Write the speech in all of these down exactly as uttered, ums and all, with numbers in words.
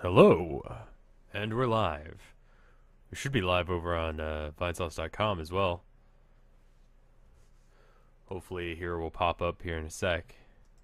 Hello, and we're live. We should be live over on uh, Vinesauce dot com as well. Hopefully here will pop up here in a sec.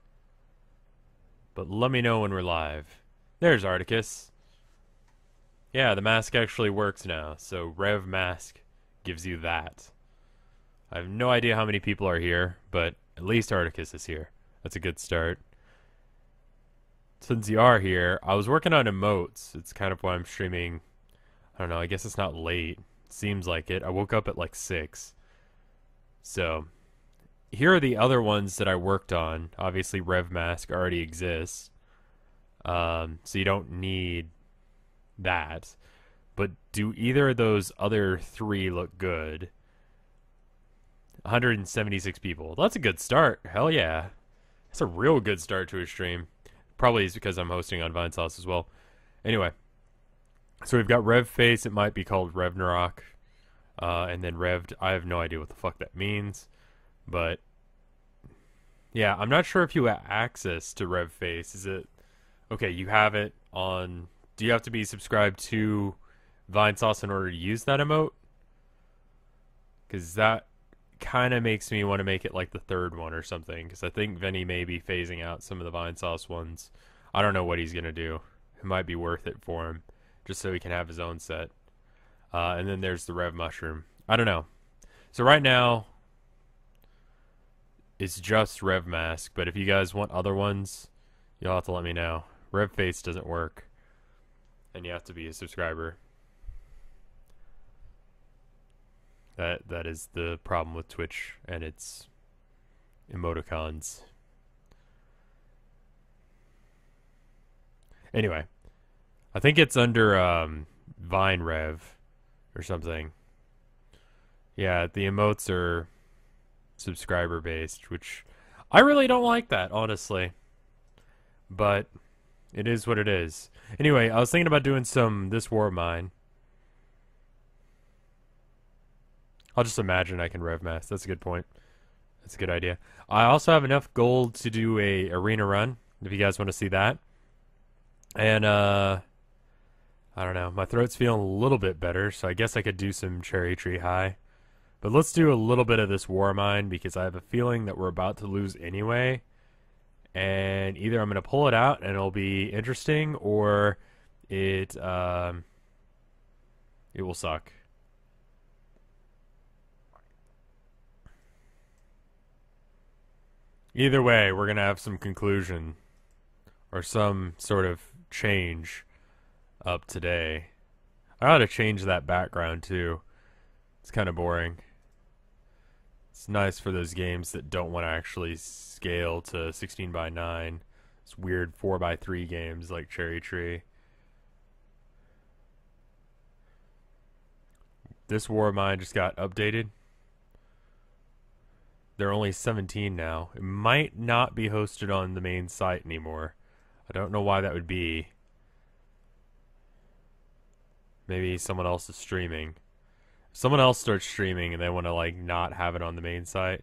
But let me know when we're live. There's Articus. Yeah, the mask actually works now, so Rev Mask gives you that. I have no idea how many people are here, but at least Articus is here. That's a good start. Since you are here, I was working on emotes. It's kind of why I'm streaming. I don't know, I guess it's not late. Seems like it. I woke up at like six. So, here are the other ones that I worked on. Obviously, Rev Mask already exists. Um, so you don't need that. But do either of those other three look good? one hundred seventy-six people. That's a good start. Hell yeah. That's a real good start to a stream. Probably is because I'm hosting on Vinesauce as well. Anyway, so we've got RevFace. It might be called Revnarok. Uh, and then Revd. I have no idea what the fuck that means. But, yeah, I'm not sure if you have access to RevFace. Is it... Okay, you have it on... Do you have to be subscribed to Vinesauce in order to use that emote? Because that kind of makes me want to make it like the third one or something, because I think Vinny may be phasing out some of the Vinesauce ones. I don't know what he's gonna do. It might be worth it for him, just so he can have his own set. Uh, and then there's the Rev Mushroom. I don't know. So right now, it's just Rev Mask, but if you guys want other ones, you'll have to let me know. Rev Face doesn't work, and you have to be a subscriber. That that is the problem with Twitch and its emoticons. Anyway, I think it's under um, Vine Rev or something. Yeah, the emotes are subscriber based, which I really don't like that, honestly. But it is what it is. Anyway, I was thinking about doing some This War of Mine. I'll just imagine I can rev mask. That's a good point. That's a good idea. I also have enough gold to do a arena run, if you guys want to see that. And, uh... I don't know. My throat's feeling a little bit better, so I guess I could do some Cherry Tree High. But let's do a little bit of this War Mine, because I have a feeling that we're about to lose anyway. And either I'm going to pull it out and it'll be interesting, or it, um... it will suck. Either way, we're going to have some conclusion or some sort of change up today. I ought to change that background too. It's kind of boring. It's nice for those games that don't want to actually scale to sixteen by nine. It's weird four by three games like Cherry Tree. This War of Mine just got updated. They're only seventeen now. It might not be hosted on the main site anymore. I don't know why that would be. Maybe someone else is streaming. If someone else starts streaming and they want to like not have it on the main site.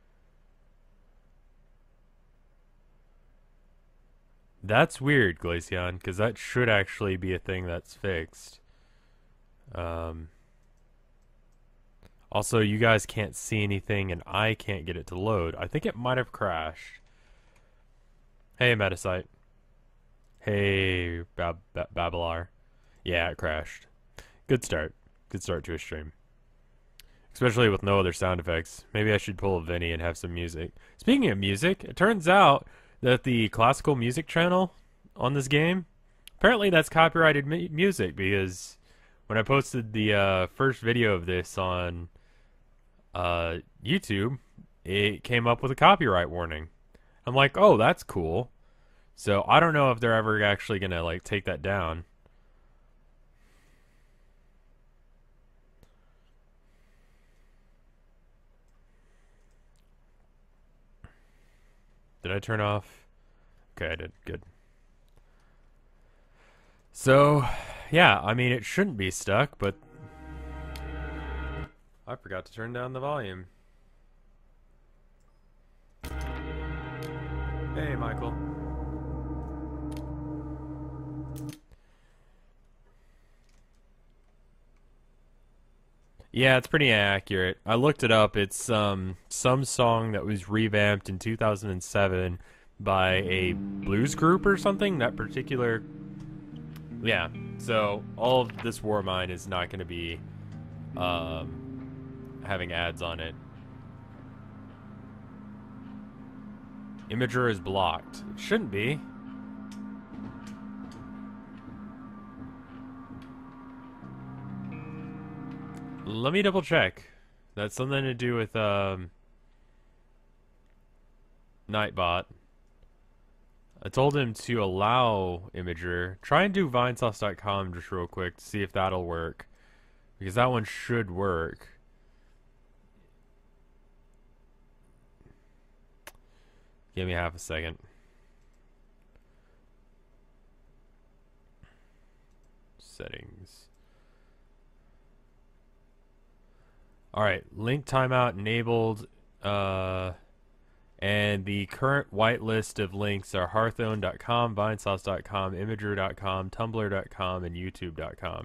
That's weird, Glaceon, because that should actually be a thing that's fixed. Um... Also, you guys can't see anything, and I can't get it to load. I think it might have crashed. Hey, Metasite. Hey, Bab Bab Babelar. Yeah, it crashed. Good start. Good start to a stream. Especially with no other sound effects. Maybe I should pull a Vinny and have some music. Speaking of music, it turns out that the classical music channel on this game, apparently that's copyrighted mu music, because when I posted the uh, first video of this on uh, YouTube, it came up with a copyright warning. I'm like, oh, that's cool. So I don't know if they're ever actually gonna like take that down. Did I turn off? Okay, I did. Good. So, yeah, I mean, it shouldn't be stuck, but I forgot to turn down the volume. Hey, Michael. Yeah, it's pretty accurate. I looked it up. It's um some song that was revamped in two thousand seven by a blues group or something. That particular, yeah. So all of this War Mine is not going to be um having ads on it. Imager is blocked. It shouldn't be. Let me double check. That's something to do with um Nightbot. I told him to allow Imager. Try and do Vinesauce dot com just real quick to see if that'll work. Because that one should work. Give me half a second. Settings. Alright, link timeout enabled. Uh, and the current whitelist of links are hearthstone dot com, vinesauce dot com, imager dot com, tumblr dot com, and youtube dot com.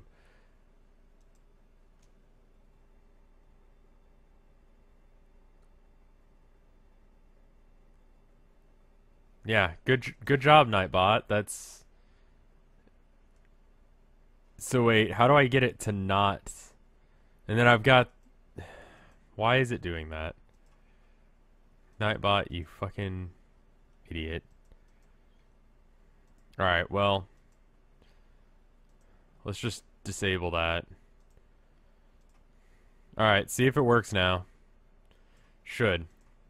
Yeah, good good job, Nightbot. That's... So wait, how do I get it to not... And then I've got... Why is it doing that? Nightbot, you fucking idiot. Alright, well... Let's just disable that. Alright, see if it works now. Should.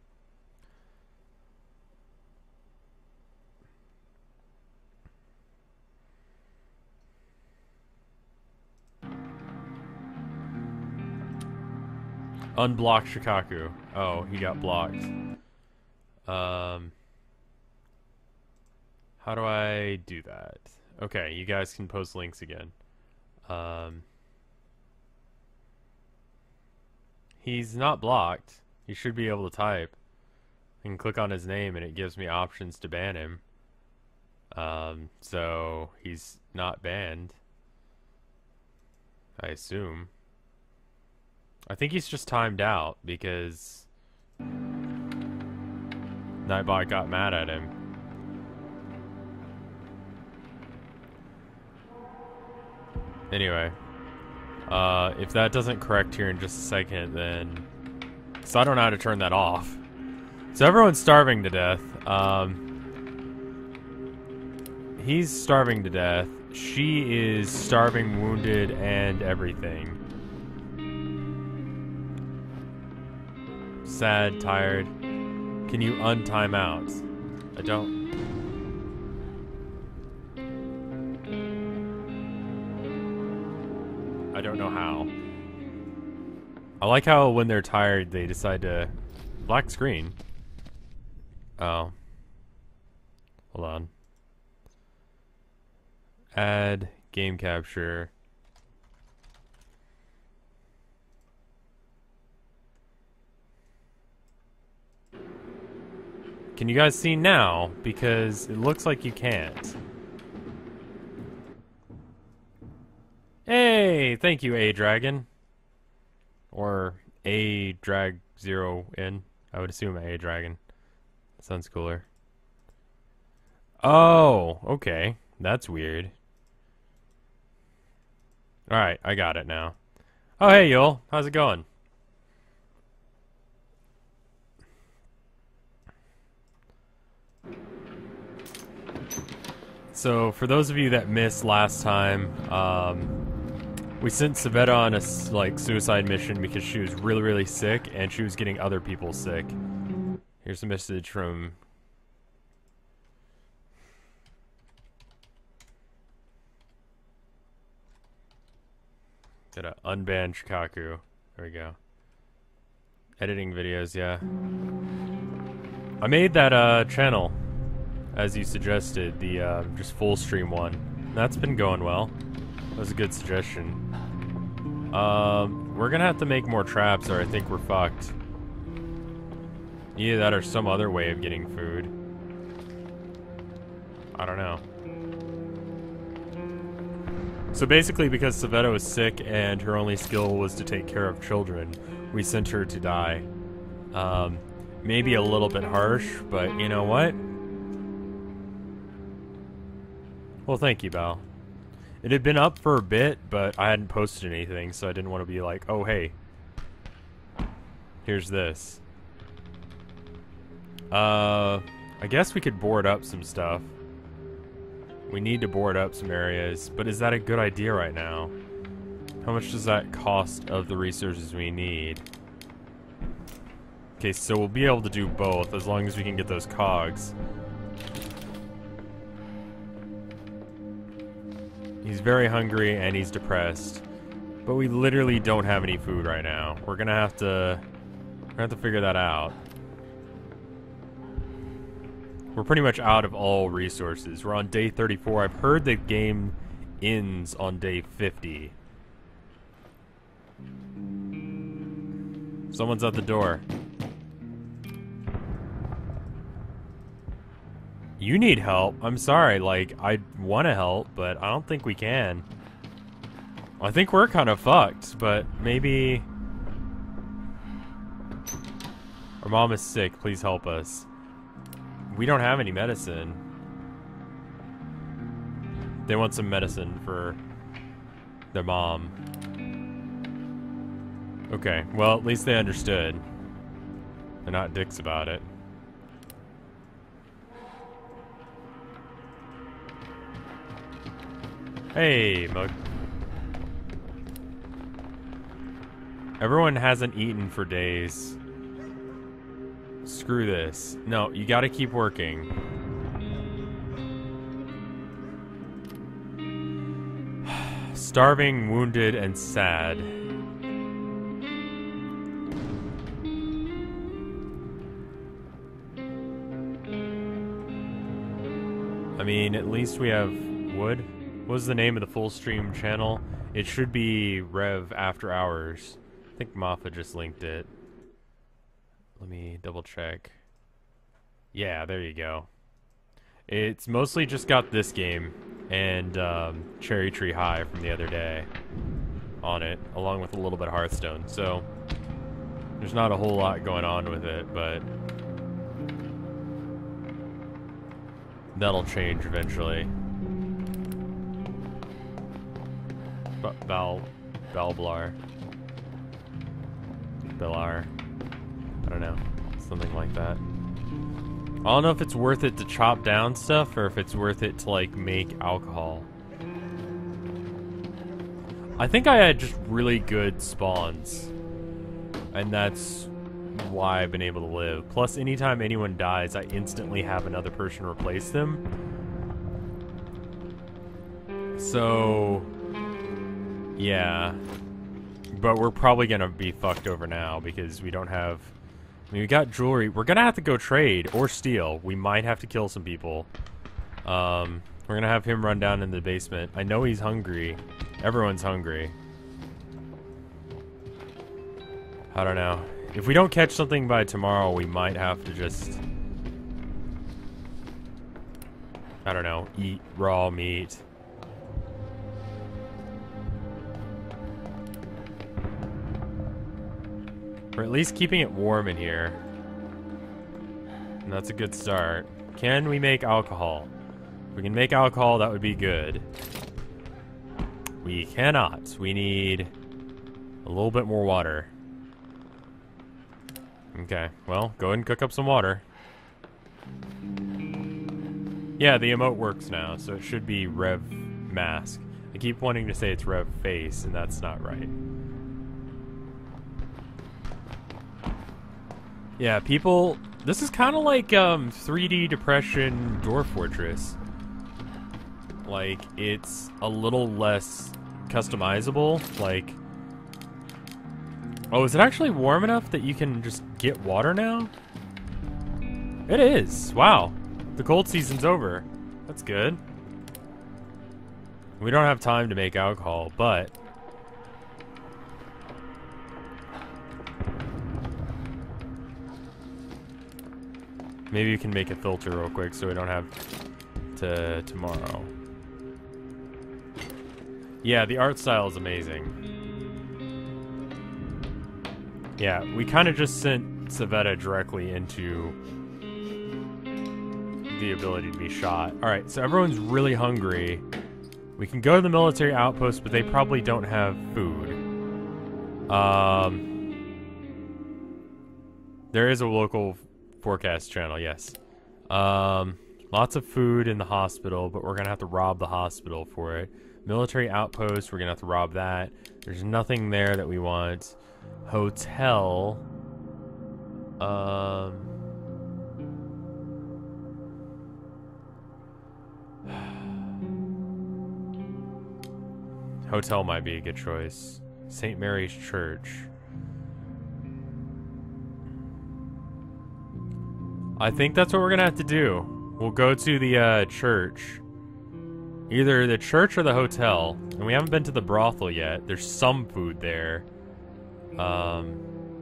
Unblock Shikaku. Oh, he got blocked. Um, how do I do that? Okay, you guys can post links again. Um, he's not blocked. He should be able to type. I can click on his name and it gives me options to ban him. Um, so he's not banned. I assume. I think he's just timed out because Nightbot got mad at him. Anyway, uh, if that doesn't correct here in just a second, then... So I don't know how to turn that off. So everyone's starving to death. Um, he's starving to death. She is starving, wounded, and everything. Sad, tired. Can you untime out? I don't. I don't know how. I like how when they're tired they decide to... Black screen. Oh. Hold on. Add game capture. Can you guys see now? Because it looks like you can't. Hey! Thank you, A-Dragon. Or A-Drag zero N. I would assume A-Dragon. Sounds cooler. Oh, okay. That's weird. Alright, I got it now. Oh, hey, Yul. How's it going? So, for those of you that missed last time, um, we sent Savetta on a like suicide mission because she was really, really sick and she was getting other people sick. Here's a message from... Gotta unban Shikaku. There we go. Editing videos, yeah. I made that uh, channel, as you suggested, the uh, just full stream one. That's been going well. That was a good suggestion. Um, we're gonna have to make more traps or I think we're fucked. Either that or some other way of getting food. I don't know. So basically, because Savetta was sick and her only skill was to take care of children, we sent her to die. Um, maybe a little bit harsh, but you know what? Well, thank you, Val. It had been up for a bit, but I hadn't posted anything, so I didn't want to be like, oh, hey, here's this. Uh, I guess we could board up some stuff. We need to board up some areas, but is that a good idea right now? How much does that cost of the resources we need? Okay, so we'll be able to do both as long as we can get those cogs. He's very hungry and he's depressed, but we literally don't have any food right now. We're gonna have to, we're gonna have to figure that out. We're pretty much out of all resources. We're on day thirty-four. I've heard the game ends on day fifty. Someone's at the door. You need help. I'm sorry, like, I want to help, but I don't think we can. I think we're kind of fucked, but maybe... Our mom is sick. Please help us. We don't have any medicine. They want some medicine for their mom. Okay, well, at least they understood. They're not dicks about it. Hey, Mug. Everyone hasn't eaten for days. Screw this. No, you gotta keep working. Starving, wounded, and sad. I mean, at least we have wood. What was the name of the full stream channel? It should be Rev After Hours. I think Maffa just linked it. Let me double check. Yeah, there you go. It's mostly just got this game and um, Cherry Tree High from the other day on it, along with a little bit of Hearthstone. So there's not a whole lot going on with it, but that'll change eventually. But Val, Valblar, Belar. I don't know. Something like that. I don't know if it's worth it to chop down stuff or if it's worth it to, like, make alcohol. I think I had just really good spawns. And that's why I've been able to live. Plus, anytime anyone dies, I instantly have another person replace them. So... yeah. But we're probably gonna be fucked over now because we don't have... I mean, we got jewelry. We're gonna have to go trade or steal. We might have to kill some people. Um, we're gonna have him run down in the basement. I know he's hungry. Everyone's hungry. I don't know. If we don't catch something by tomorrow, we might have to just... I don't know, eat raw meat. We're at least keeping it warm in here. And that's a good start. Can we make alcohol? If we can make alcohol, that would be good. We cannot. We need a little bit more water. Okay, well, go ahead and cook up some water. Yeah, the emote works now, so it should be Rev Mask. I keep wanting to say it's Rev Face, and that's not right. Yeah, people... This is kind of like um, three D Depression Dwarf Fortress. Like, it's a little less customizable. Like... Oh, is it actually warm enough that you can just get water now? It is! Wow. The cold season's over. That's good. We don't have time to make alcohol, but... maybe you can make a filter real quick so we don't have to tomorrow. Yeah, the art style is amazing. Yeah, we kind of just sent Savetta directly into the ability to be shot. Alright, so everyone's really hungry. We can go to the military outpost, but they probably don't have food. Um, there is a local forecast channel, yes. Um, lots of food in the hospital, but we're gonna have to rob the hospital for it. Military outpost, we're gonna have to rob that. There's nothing there that we want. Hotel. Um. Hotel might be a good choice. Saint Mary's Church. I think that's what we're gonna have to do. We'll go to the uh, church. Either the church or the hotel. And we haven't been to the brothel yet. There's some food there. Um,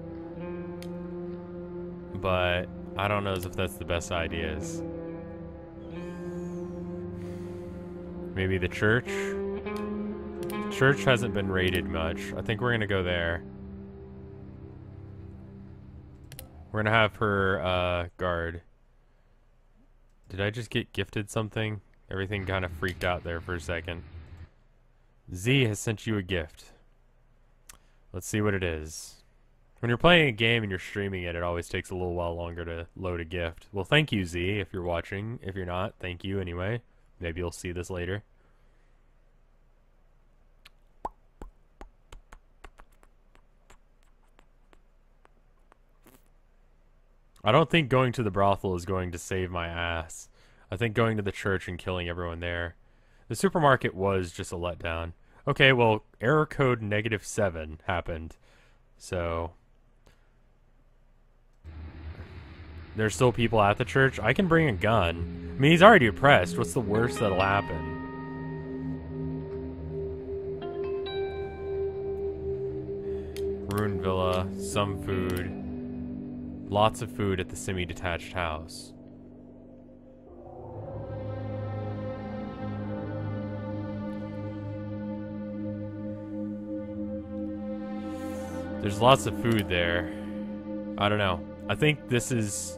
but I don't know if that's the best ideas. Maybe the church? Church hasn't been raided much. I think we're gonna go there. We're gonna have her uh, guard. Did I just get gifted something? Everything kind of freaked out there for a second. Z has sent you a gift. Let's see what it is. When you're playing a game and you're streaming it, it always takes a little while longer to load a gift. Well, thank you, Z, if you're watching. If you're not, thank you anyway. Maybe you'll see this later. I don't think going to the brothel is going to save my ass. I think going to the church and killing everyone there. The supermarket was just a letdown. Okay, well, error code negative seven happened. So there's still people at the church. I can bring a gun. I mean, he's already depressed. What's the worst that'll happen? Ruined villa, some food. Lots of food at the semi-detached house. There's lots of food there. I don't know. I think this is...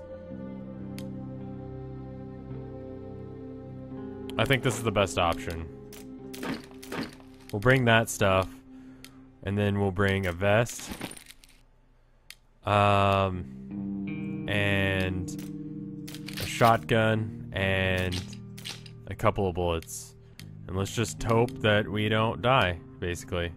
I think this is the best option. We'll bring that stuff. And then we'll bring a vest. Um... And... a shotgun. And... a couple of bullets. And let's just hope that we don't die, basically.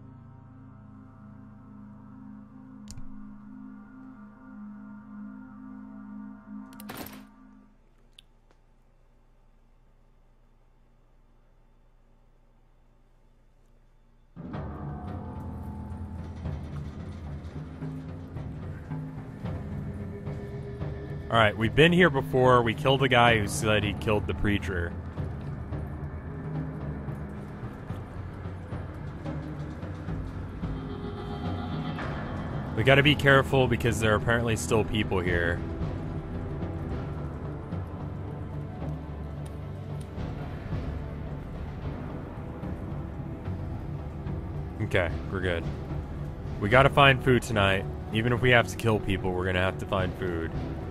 Alright, we've been here before. We killed the guy who said he killed the preacher. We gotta be careful because there are apparently still people here. Okay, we're good. We gotta find food tonight. Even if we have to kill people, we're gonna have to find food.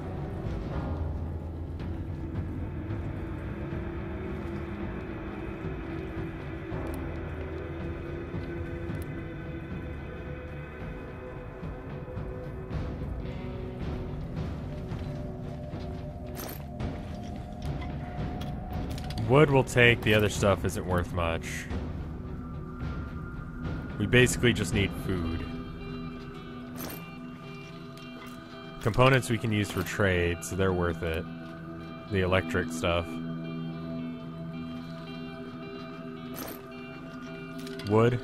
Wood we'll take, the other stuff isn't worth much. We basically just need food. Components we can use for trade, so they're worth it. The electric stuff. Wood.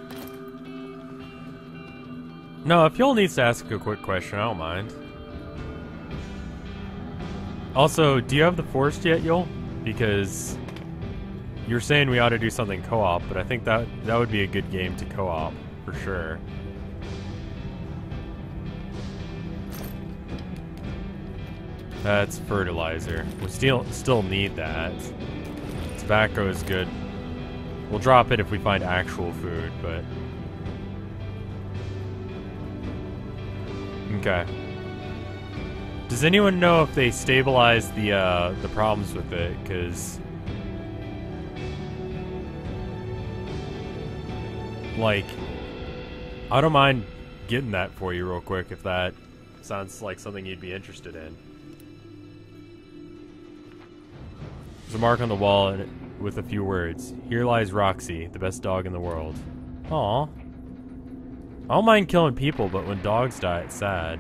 No, if y'all needs to ask a quick question, I don't mind. Also, do you have the forest yet, Yul? Because you're saying we ought to do something co-op, but I think that that would be a good game to co-op, for sure. That's fertilizer. We still still need that. Tobacco is good. We'll drop it if we find actual food, but... Okay. Does anyone know if they stabilize the, uh, the problems with it? Because... Like... I don't mind getting that for you real quick if that sounds like something you'd be interested in. There's a mark on the wall and with a few words. Here lies Roxy, the best dog in the world. Aw. I don't mind killing people, but when dogs die, it's sad.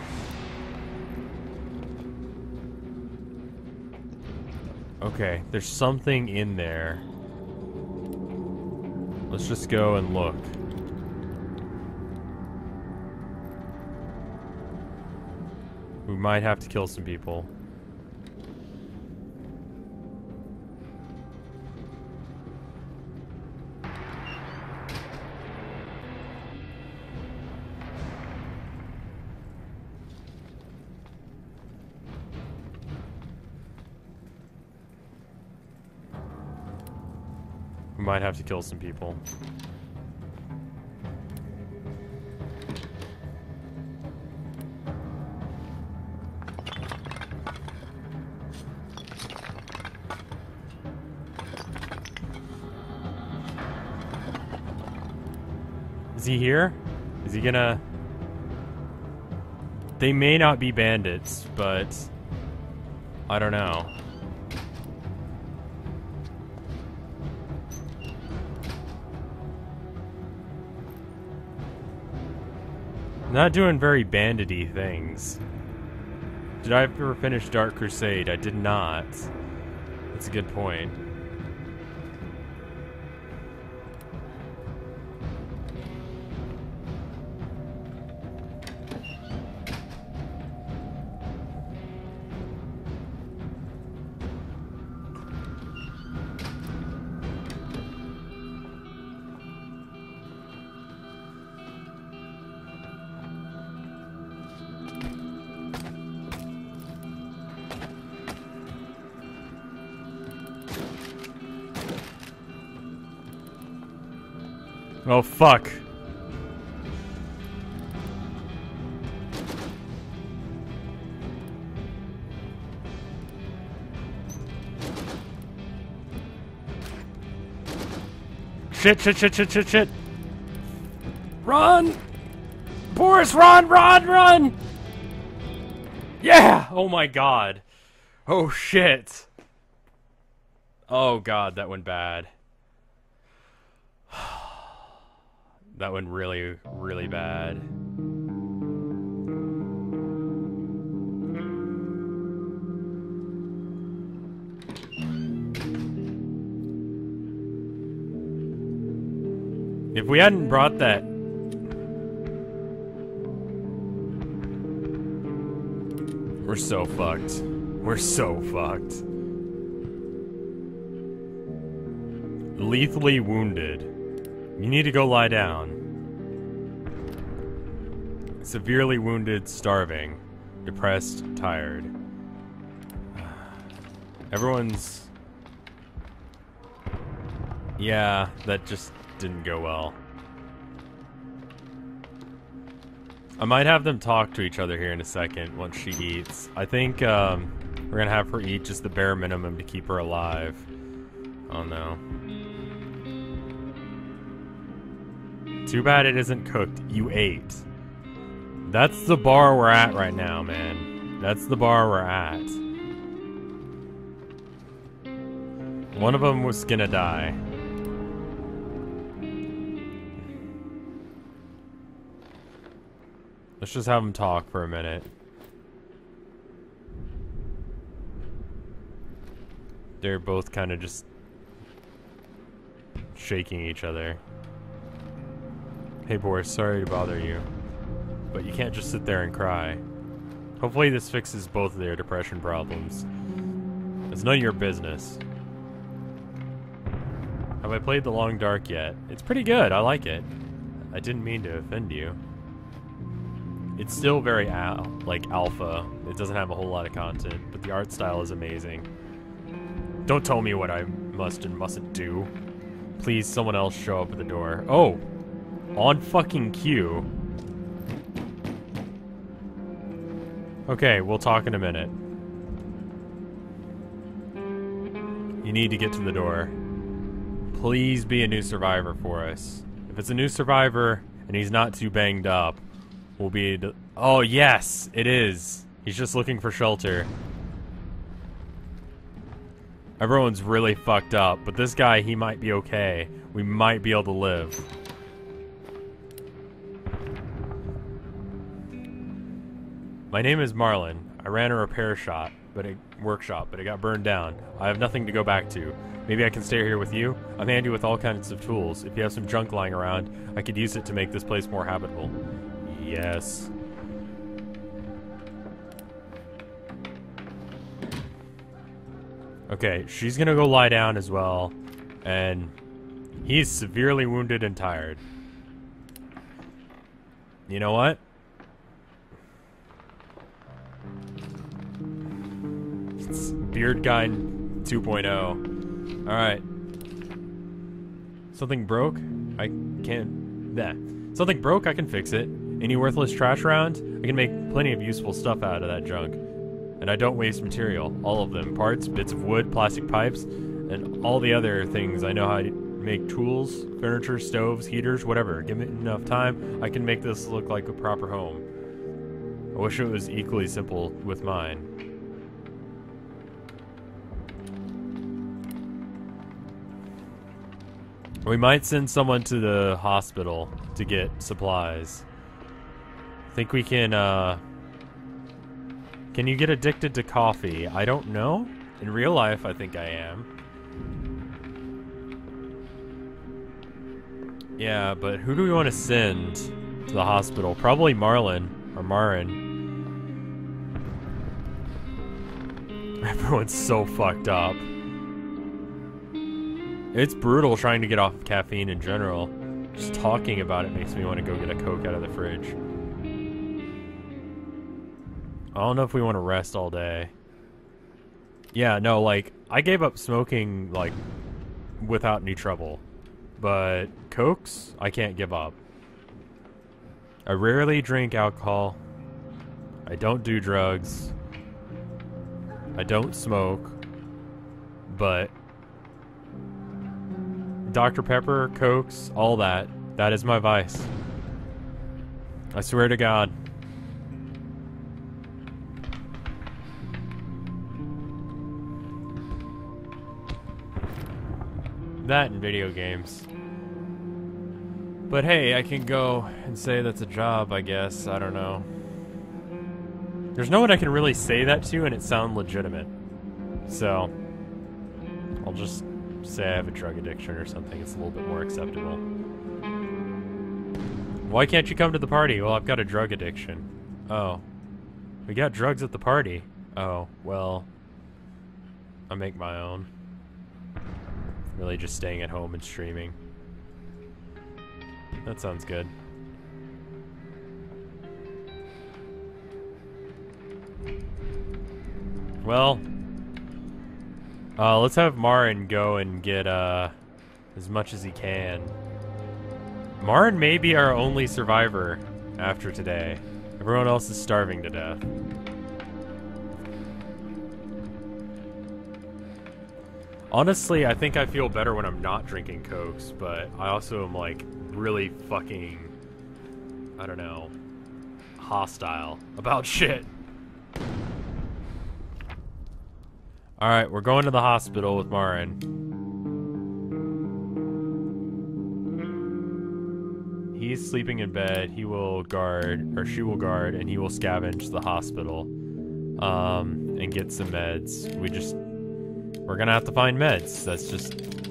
Okay, there's something in there. Let's just go and look. We might have to kill some people. We might have to kill some people. Is he here? Is he gonna... They may not be bandits, but... I don't know. Not doing very bandit-y things. Did I ever finish Dark Crusade? I did not. That's a good point. Oh, fuck. Shit, shit, shit, shit, shit, shit. Run! Boris, run, run, run! Yeah! Oh my god. Oh shit. Oh god, that went bad. That went really, really bad. If we hadn't brought that... We're so fucked. We're so fucked. Lethally wounded. You need to go lie down. Severely wounded, starving, depressed, tired. Everyone's... Yeah, that just didn't go well. I might have them talk to each other here in a second once she eats. I think um, we're gonna have her eat just the bare minimum to keep her alive. Oh no. Too bad it isn't cooked. You ate. That's the bar we're at right now, man. That's the bar we're at. One of them was gonna die. Let's just have them talk for a minute. They're both kind of just shaking each other. Hey Boris, sorry to bother you, but you can't just sit there and cry. Hopefully this fixes both of their depression problems. It's none of your business. Have I played The Long Dark yet? It's pretty good, I like it. I didn't mean to offend you. It's still very al like alpha. It doesn't have a whole lot of content, but the art style is amazing. Don't tell me what I must and mustn't do. Please, someone else show up at the door. Oh! On fucking cue. Okay, we'll talk in a minute. You need to get to the door. Please be a new survivor for us. If it's a new survivor and he's not too banged up, we'll be... Oh, yes! It is! He's just looking for shelter. Everyone's really fucked up, but this guy, he might be okay. We might be able to live. My name is Marlon. I ran a repair shop, but a workshop, but it got burned down. I have nothing to go back to. Maybe I can stay here with you? I'm handy with all kinds of tools. If you have some junk lying around, I could use it to make this place more habitable. Yes. Okay, she's gonna go lie down as well, and he's severely wounded and tired. You know what? It's Beard Guy two point oh. Alright. Something broke? I can't... Nah. Something broke, I can fix it. Any worthless trash around? I can make plenty of useful stuff out of that junk. And I don't waste material. All of them. Parts, bits of wood, plastic pipes, and all the other things. I know how to make tools, furniture, stoves, heaters, whatever. Give me enough time, I can make this look like a proper home. I wish it was equally simple with mine. We might send someone to the hospital to get supplies. Think we can, uh... Can you get addicted to coffee? I don't know. In real life, I think I am. Yeah, but who do we want to send to the hospital? Probably Marlon. Or Marin. Everyone's so fucked up. It's brutal trying to get off of caffeine in general. Just talking about it makes me want to go get a Coke out of the fridge. I don't know if we want to rest all day. Yeah, no, like, I gave up smoking, like, without any trouble. But Cokes, I can't give up. I rarely drink alcohol. I don't do drugs. I don't smoke. But Doctor Pepper, Cokes, all that, that is my vice. I swear to God. That in video games. But hey, I can go and say that's a job, I guess. I don't know. There's no one I can really say that to and it sound legitimate. So, I'll just say I have a drug addiction or something. It's a little bit more acceptable. Why can't you come to the party? Well, I've got a drug addiction. Oh. We got drugs at the party. Oh, well. I make my own. Really just staying at home and streaming. That sounds good. Well, uh, let's have Marin go and get uh, as much as he can. Marin may be our only survivor after today. Everyone else is starving to death. Honestly, I think I feel better when I'm not drinking Cokes, but I also am, like, really fucking, I don't know, hostile about shit. Alright, we're going to the hospital with Marin. He's sleeping in bed. He will guard, or she will guard, and he will scavenge the hospital. Um, and get some meds. We just... We're gonna have to find meds. That's just...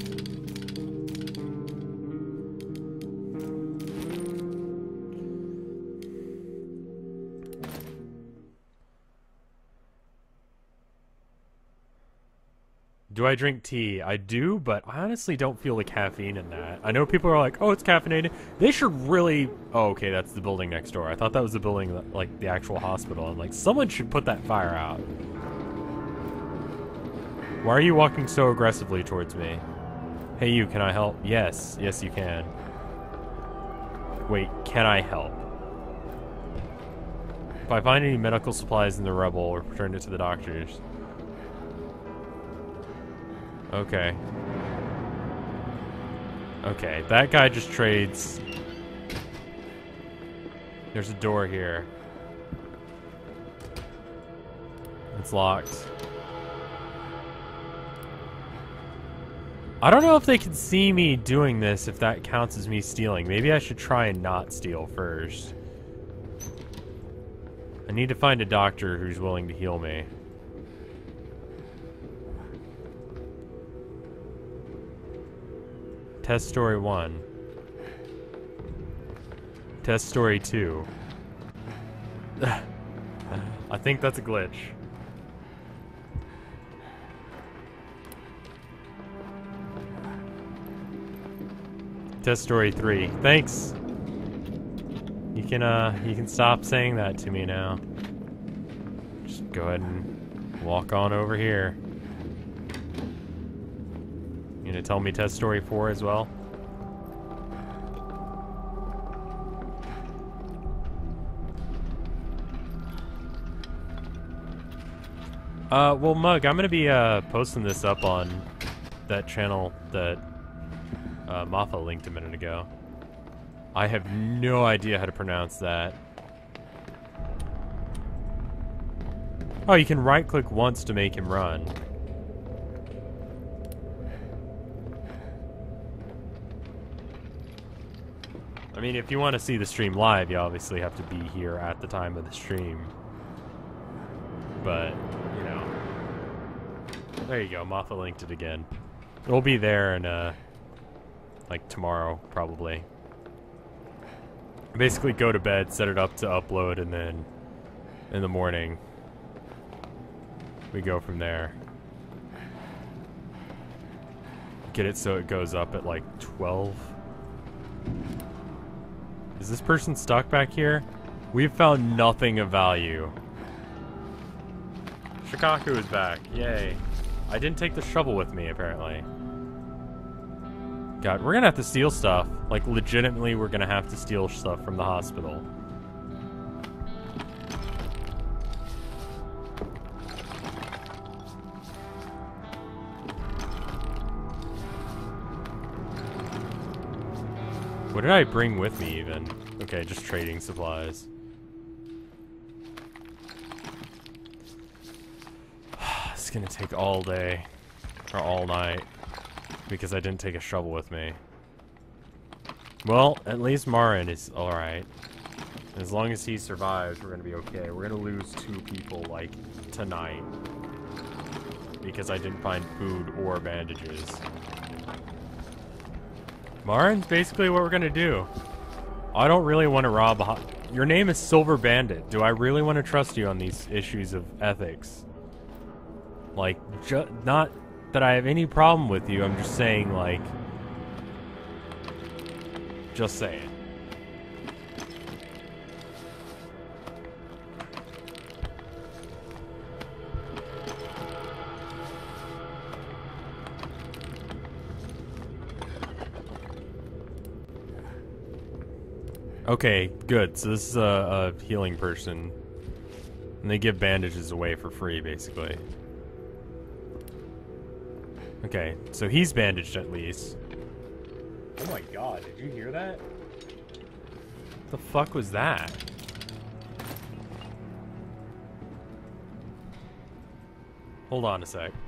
Do I drink tea? I do, but I honestly don't feel the caffeine in that. I know people are like, oh, it's caffeinated. They should really... Oh, okay, that's the building next door. I thought that was the building, that, like, the actual hospital. I'm like, someone should put that fire out. Why are you walking so aggressively towards me? Hey you, can I help? Yes, yes you can. Wait, can I help? If I find any medical supplies in the rubble, return it to the doctors. Okay. Okay, that guy just trades. There's a door here. It's locked. I don't know if they can see me doing this, if that counts as me stealing. Maybe I should try and not steal first. I need to find a doctor who's willing to heal me. Test story one. Test story two. I think that's a glitch. Test story three. Thanks. You can uh you can stop saying that to me now. Just go ahead and walk on over here. You gonna tell me test story four as well? Uh, well, Mug, I'm gonna be uh posting this up on that channel that uh, Mafa linked a minute ago. I have no idea how to pronounce that. Oh, you can right-click once to make him run. I mean, if you want to see the stream live, you obviously have to be here at the time of the stream. But, you know. There you go, Mafa linked it again. It'll be there in, uh, like tomorrow, probably. Basically go to bed, set it up to upload, and then in the morning we go from there. Get it so it goes up at like twelve. Is this person stuck back here? We've found nothing of value. Shikaku is back. Yay. I didn't take the shovel with me, apparently. God, we're gonna have to steal stuff. Like, legitimately, we're gonna have to steal stuff from the hospital. What did I bring with me, even? Okay, just trading supplies. It's gonna take all day. Or all night. Because I didn't take a shovel with me. Well, at least Marin is alright. As long as he survives, we're gonna be okay. We're gonna lose two people, like, tonight. Because I didn't find food or bandages. Marin's basically what we're gonna do. I don't really want to rob a ho- Your name is Silver Bandit. Do I really want to trust you on these issues of ethics? Like, ju- not that I have any problem with you, I'm just saying, like... Just saying. Okay, good. So this is a, a healing person. And they give bandages away for free, basically. Okay, so he's bandaged at least. Oh my god, did you hear that? What the fuck was that? Hold on a sec.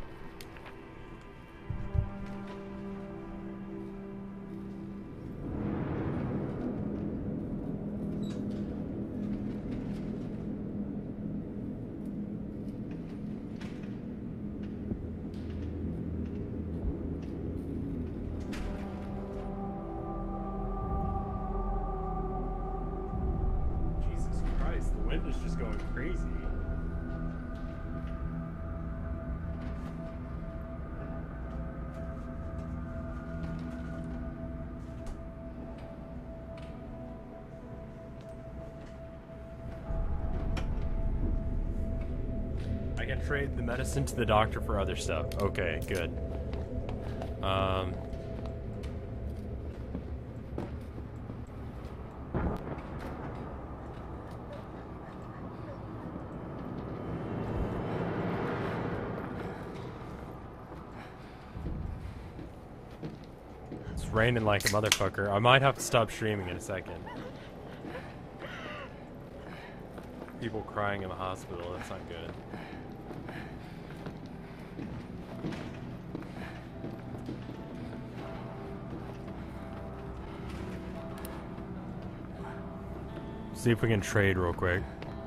Trade the medicine to the doctor for other stuff. Okay, good. Um, raining like a motherfucker. I might have to stop streaming in a second. People crying in the hospital, that's not good. See if we can trade real quick.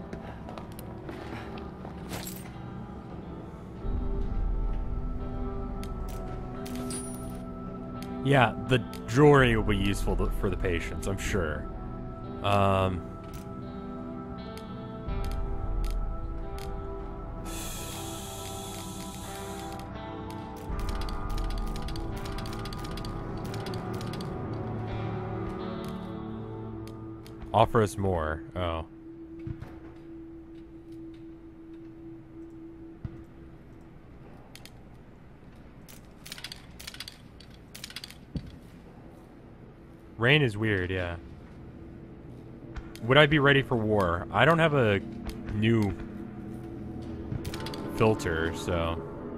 Yeah, the jewelry will be useful to, for the patients, I'm sure. Um... Offer us more. Oh. Rain is weird, yeah. Would I be ready for war? I don't have a new filter, so...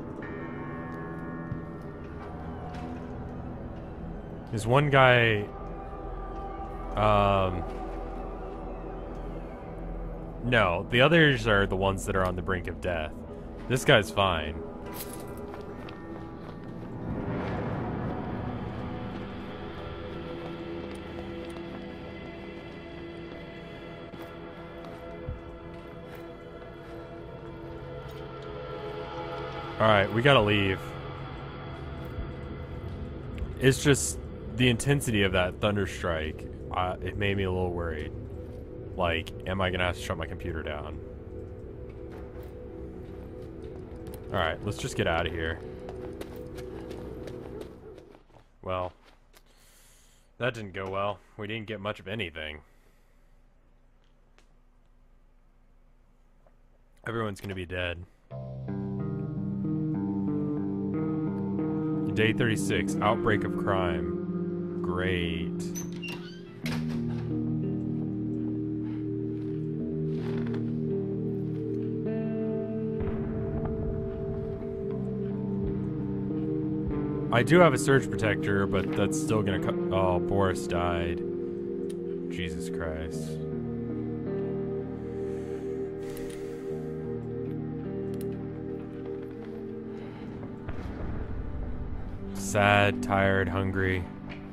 There's one guy... Um... No, the others are the ones that are on the brink of death. This guy's fine. Alright, we gotta leave. It's just the intensity of that thunderstrike. Uh, it made me a little worried. Like, am I gonna have to shut my computer down? Alright, let's just get out of here. Well, that didn't go well. We didn't get much of anything. Everyone's gonna be dead. Day thirty-six, outbreak of crime. Great. I do have a surge protector, but that's still gonna cut. Oh, Boris died. Jesus Christ. Sad, tired, hungry.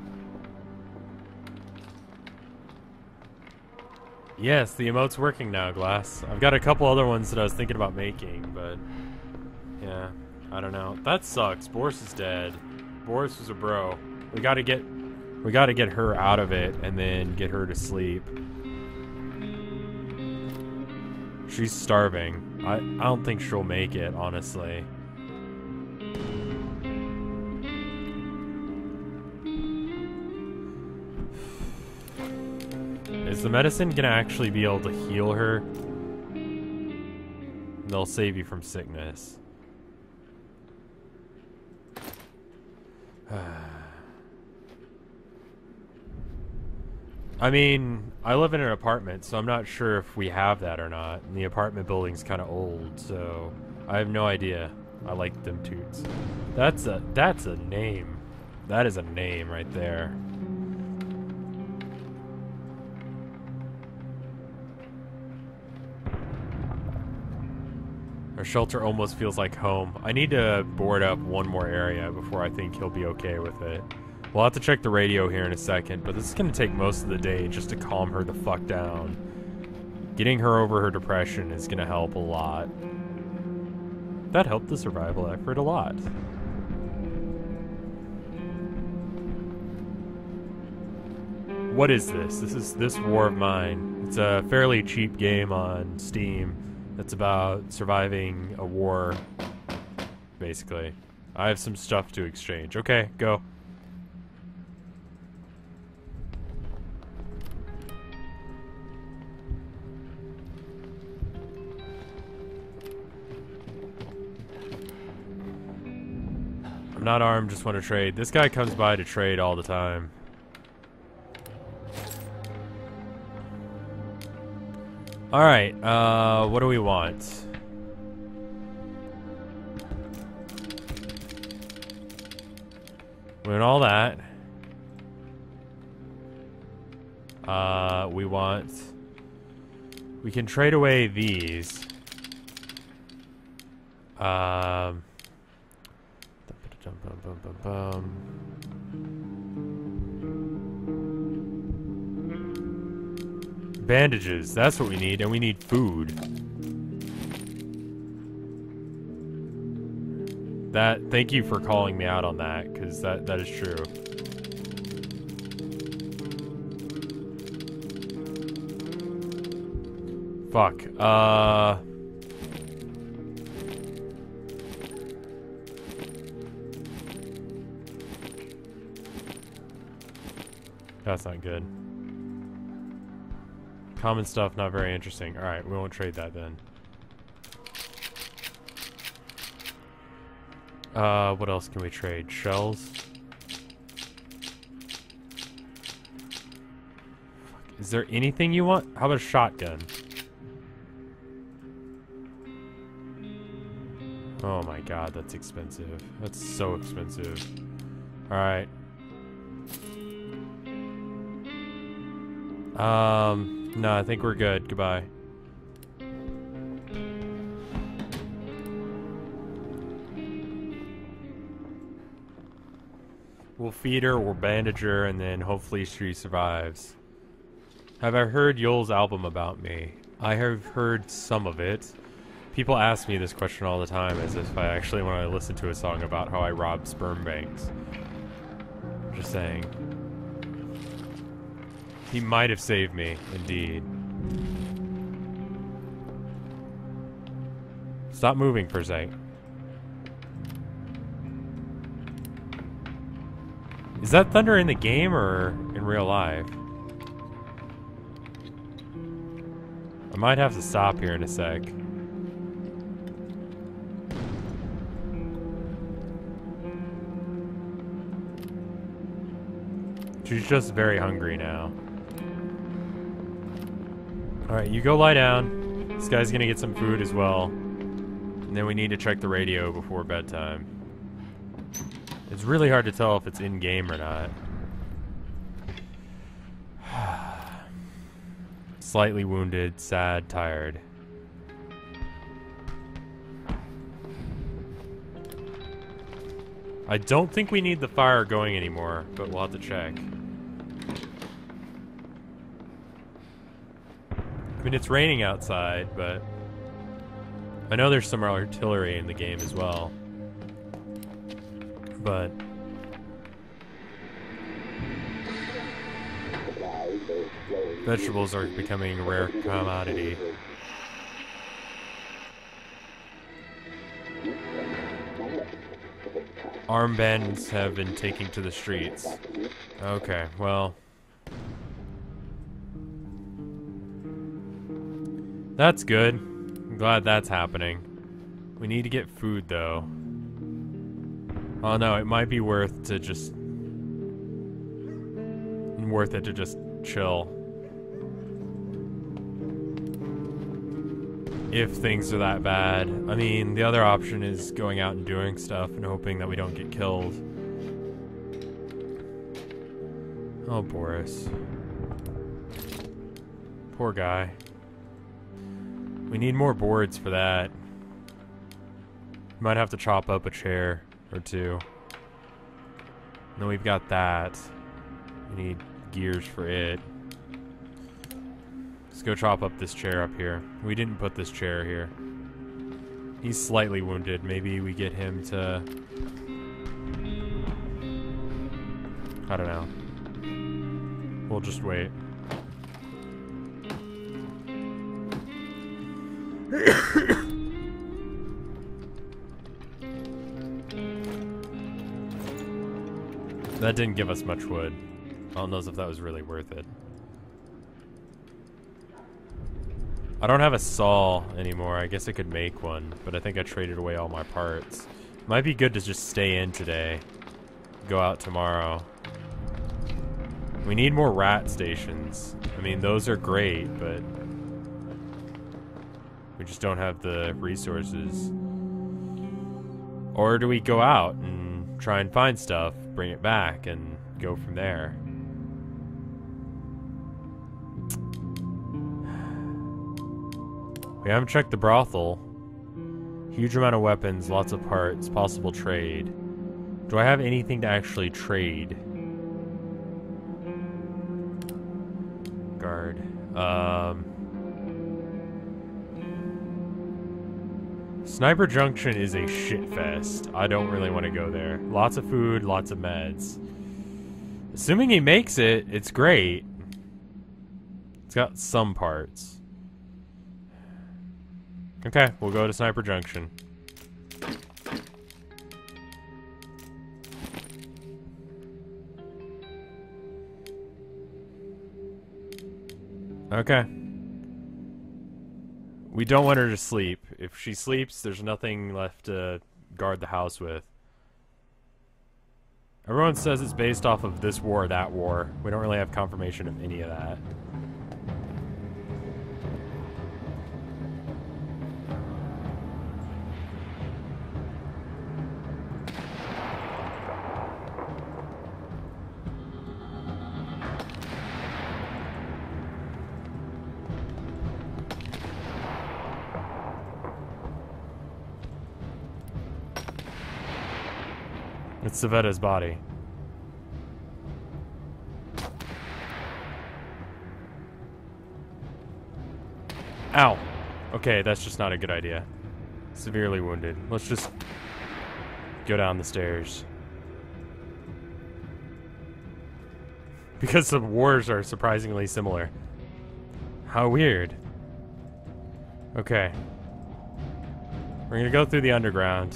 Yes, the emote's working now, Glass. I've got a couple other ones that I was thinking about making, but... yeah, I don't know. That sucks. Boris is dead. Boris was a bro. We gotta get... We gotta get her out of it, and then get her to sleep. She's starving. I, I don't think she'll make it, honestly. Is the medicine gonna actually be able to heal her? They'll save you from sickness. I mean, I live in an apartment, so I'm not sure if we have that or not. And the apartment building's kind of old, so I have no idea. I like them toots. That's a that's a name. That is a name right there. Our shelter almost feels like home. I need to board up one more area before I think he'll be okay with it. We'll have to check the radio here in a second, but this is going to take most of the day just to calm her the fuck down. Getting her over her depression is going to help a lot. That helped the survival effort a lot. What is this? This is This War of Mine. It's a fairly cheap game on Steam. It's about surviving a war, basically. I have some stuff to exchange. Okay, go. I'm not armed, just want to trade. This guy comes by to trade all the time. Alright, uh, what do we want? We want all that. Uh, we want... We can trade away these. Um... Bandages, that's what we need, and we need food. That, thank you for calling me out on that, because that, that is true. Fuck, uh... That's not good. Common stuff, not very interesting. Alright, we won't trade that then. Uh, what else can we trade? Shells? Fuck, is there anything you want? How about a shotgun? Oh my god, that's expensive. That's so expensive. Alright. Um, no, I think we're good. Goodbye. We'll feed her, we'll bandage her, and then hopefully she survives. Have I heard Yoel's album about me? I have heard some of it. People ask me this question all the time, as if I actually want to listen to a song about how I rob sperm banks. Just saying. He might have saved me, indeed. Stop moving for a sec. Is that thunder in the game or in real life? I might have to stop here in a sec. She's just very hungry now. Alright, you go lie down. This guy's gonna get some food as well. And then we need to check the radio before bedtime. It's really hard to tell if it's in-game or not. Slightly wounded, sad, tired. I don't think we need the fire going anymore, but we'll have to check. I mean, it's raining outside, but I know there's some artillery in the game as well. But vegetables are becoming a rare commodity. Armbands have been taken to the streets. Okay, well. That's good. I'm glad that's happening. We need to get food, though. Oh no, it might be worth to just... worth it to just chill. If things are that bad. I mean, the other option is going out and doing stuff and hoping that we don't get killed. Oh, Boris. Poor guy. We need more boards for that. Might have to chop up a chair or two. And then we've got that. We need gears for it. Let's go chop up this chair up here. We didn't put this chair here. He's slightly wounded. Maybe we get him to... I don't know. We'll just wait. That didn't give us much wood. I don't know if that was really worth it. I don't have a saw anymore. I guess I could make one, but I think I traded away all my parts. Might be good to just stay in today. Go out tomorrow. We need more rat stations. I mean, those are great, but we just don't have the resources. Or do we go out and try and find stuff, bring it back, and go from there? We haven't checked the brothel. Huge amount of weapons, lots of parts, possible trade. Do I have anything to actually trade? Guard. Um... Sniper Junction is a shit fest. I don't really want to go there. Lots of food, lots of meds. Assuming he makes it, it's great. It's got some parts. Okay, we'll go to Sniper Junction. Okay. We don't want her to sleep. If she sleeps, there's nothing left to guard the house with. Everyone says it's based off of this war or that war. We don't really have confirmation of any of that. It's Savetta's body. Ow. Okay, that's just not a good idea. Severely wounded. Let's just go down the stairs. Because the wars are surprisingly similar. How weird. Okay. We're gonna go through the underground.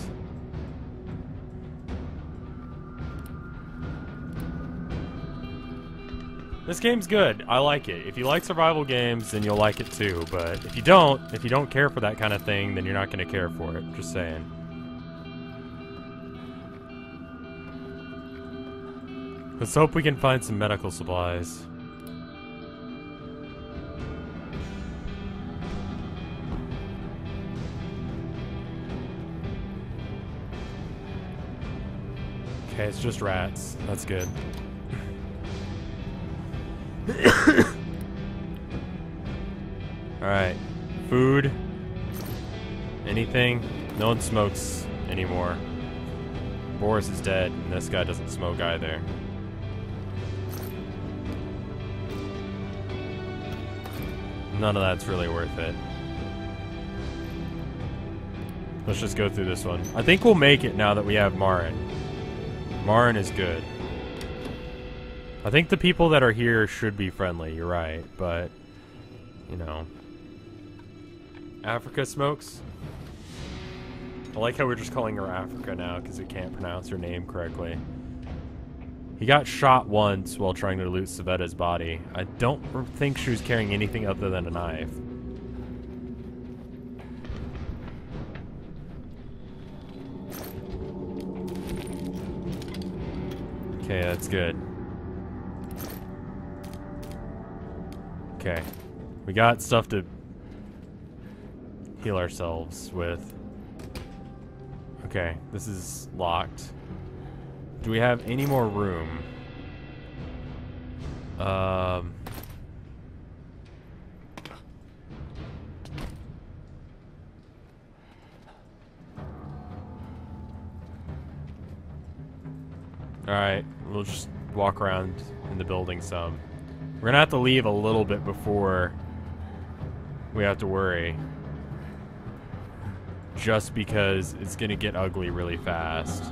This game's good. I like it. If you like survival games, then you'll like it too. But if you don't, if you don't care for that kind of thing, then you're not going to care for it. Just saying. Let's hope we can find some medical supplies. Okay, it's just rats. That's good. Alright. Food. Anything? No one smokes anymore. Boris is dead, and this guy doesn't smoke either. None of that's really worth it. Let's just go through this one. I think we'll make it now that we have Marin. Marin is good. I think the people that are here should be friendly, you're right, but, you know. Africa smokes? I like how we're just calling her Africa now, because we can't pronounce her name correctly. He got shot once while trying to loot Savetta's body. I don't think she was carrying anything other than a knife. Okay, that's good. Okay. We got stuff to heal ourselves with. Okay, this is locked. Do we have any more room? Um... Alright, we'll just walk around in the building some. We're gonna have to leave a little bit before we have to worry. Just because it's gonna get ugly really fast.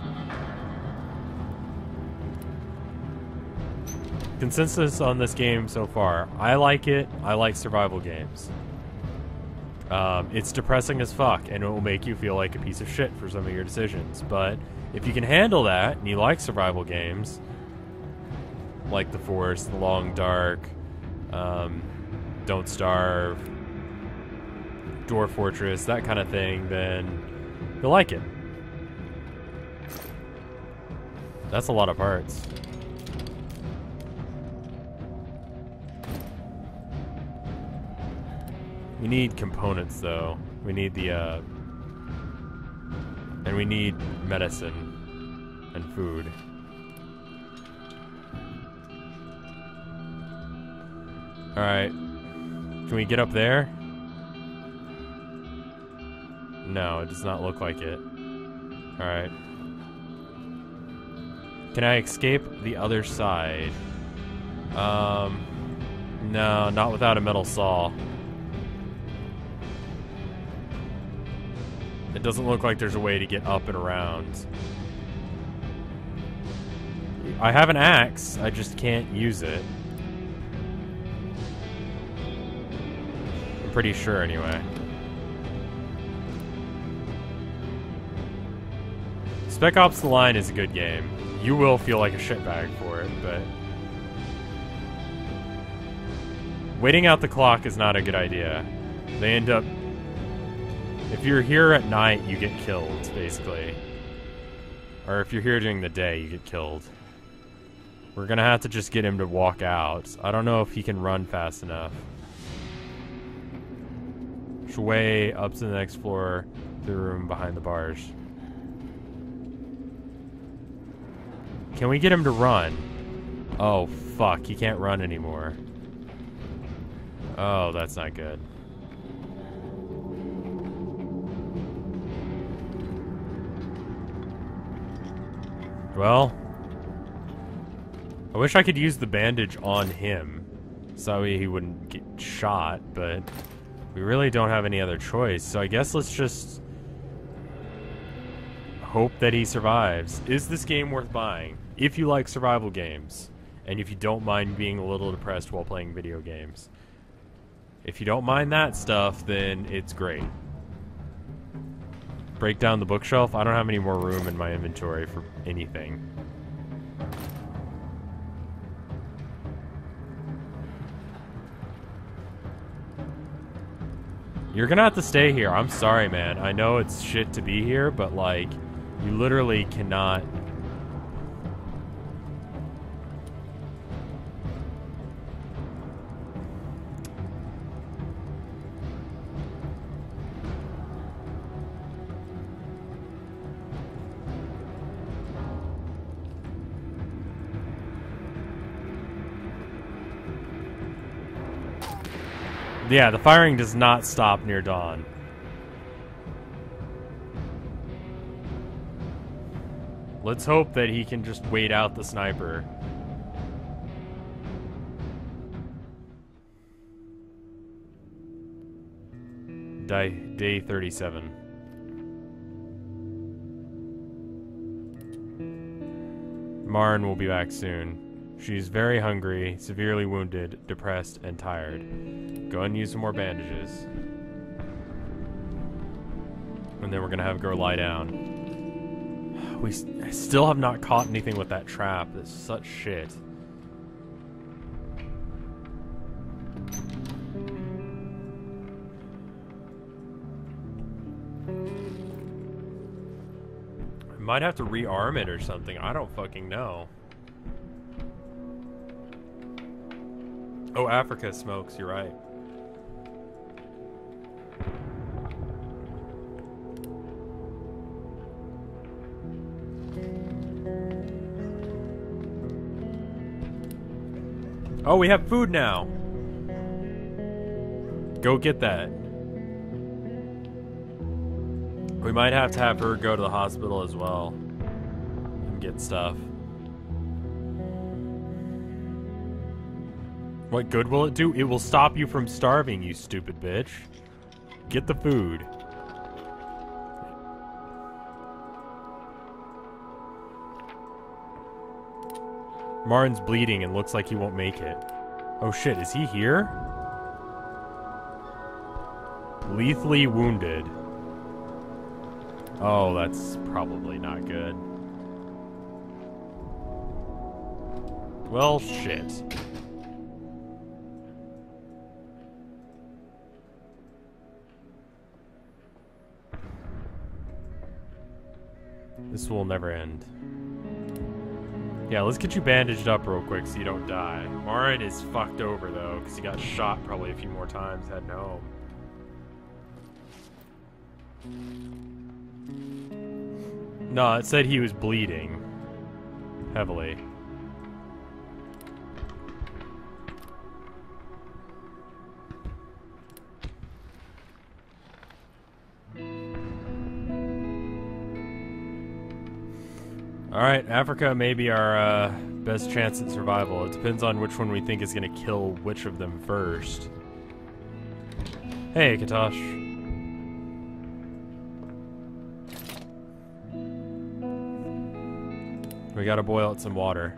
Consensus on this game so far. I like it. I like survival games. Um, it's depressing as fuck, and it will make you feel like a piece of shit for some of your decisions. But if you can handle that, and you like survival games, like The Forest, The Long Dark, um, Don't Starve, Dwarf Fortress, that kind of thing, then you'll like it. That's a lot of parts. We need components, though. We need the, uh... and we need medicine and food. Alright. Can we get up there? No, it does not look like it. Alright. Can I escape the other side? Um... No, not without a metal saw. It doesn't look like there's a way to get up and around. I have an axe, I just can't use it. I'm pretty sure anyway. Spec Ops The Line is a good game. You will feel like a shitbag for it, but... waiting out the clock is not a good idea. They end up... if you're here at night, you get killed, basically. Or if you're here during the day, you get killed. We're gonna have to just get him to walk out. I don't know if he can run fast enough. Way up to the next floor, the room behind the bars. Can we get him to run? Oh, fuck. He can't run anymore. Oh, that's not good. Well, I wish I could use the bandage on him so he wouldn't get shot, but we really don't have any other choice, so I guess let's just hope that he survives. Is this game worth buying? If you like survival games, and if you don't mind being a little depressed while playing video games. If you don't mind that stuff, then it's great. Break down the bookshelf. I don't have any more room in my inventory for anything. You're gonna have to stay here. I'm sorry, man. I know it's shit to be here, but, like, you literally cannot... Yeah, the firing does not stop near dawn. Let's hope that he can just wait out the sniper. Day, day thirty-seven. Marin will be back soon. She's very hungry, severely wounded, depressed, and tired. Go and use some more bandages. And then we're gonna have her lie down. We st still have not caught anything with that trap. That's such shit. I might have to rearm it or something. I don't fucking know. Oh, Africa smokes, you're right. Oh, we have food now. Go get that. We might have to have her go to the hospital as well and get stuff. What good will it do? It will stop you from starving, you stupid bitch. Get the food. Marin's bleeding and looks like he won't make it. Oh shit, is he here? Lethally wounded. Oh, that's probably not good. Well, shit. This will never end. Yeah, let's get you bandaged up real quick so you don't die. Marin is fucked over, though, because he got shot probably a few more times heading home. No, it said he was bleeding. Heavily. Alright, Africa may be our uh, best chance at survival. It depends on which one we think is going to kill which of them first. Hey, Katosh. We gotta boil out some water.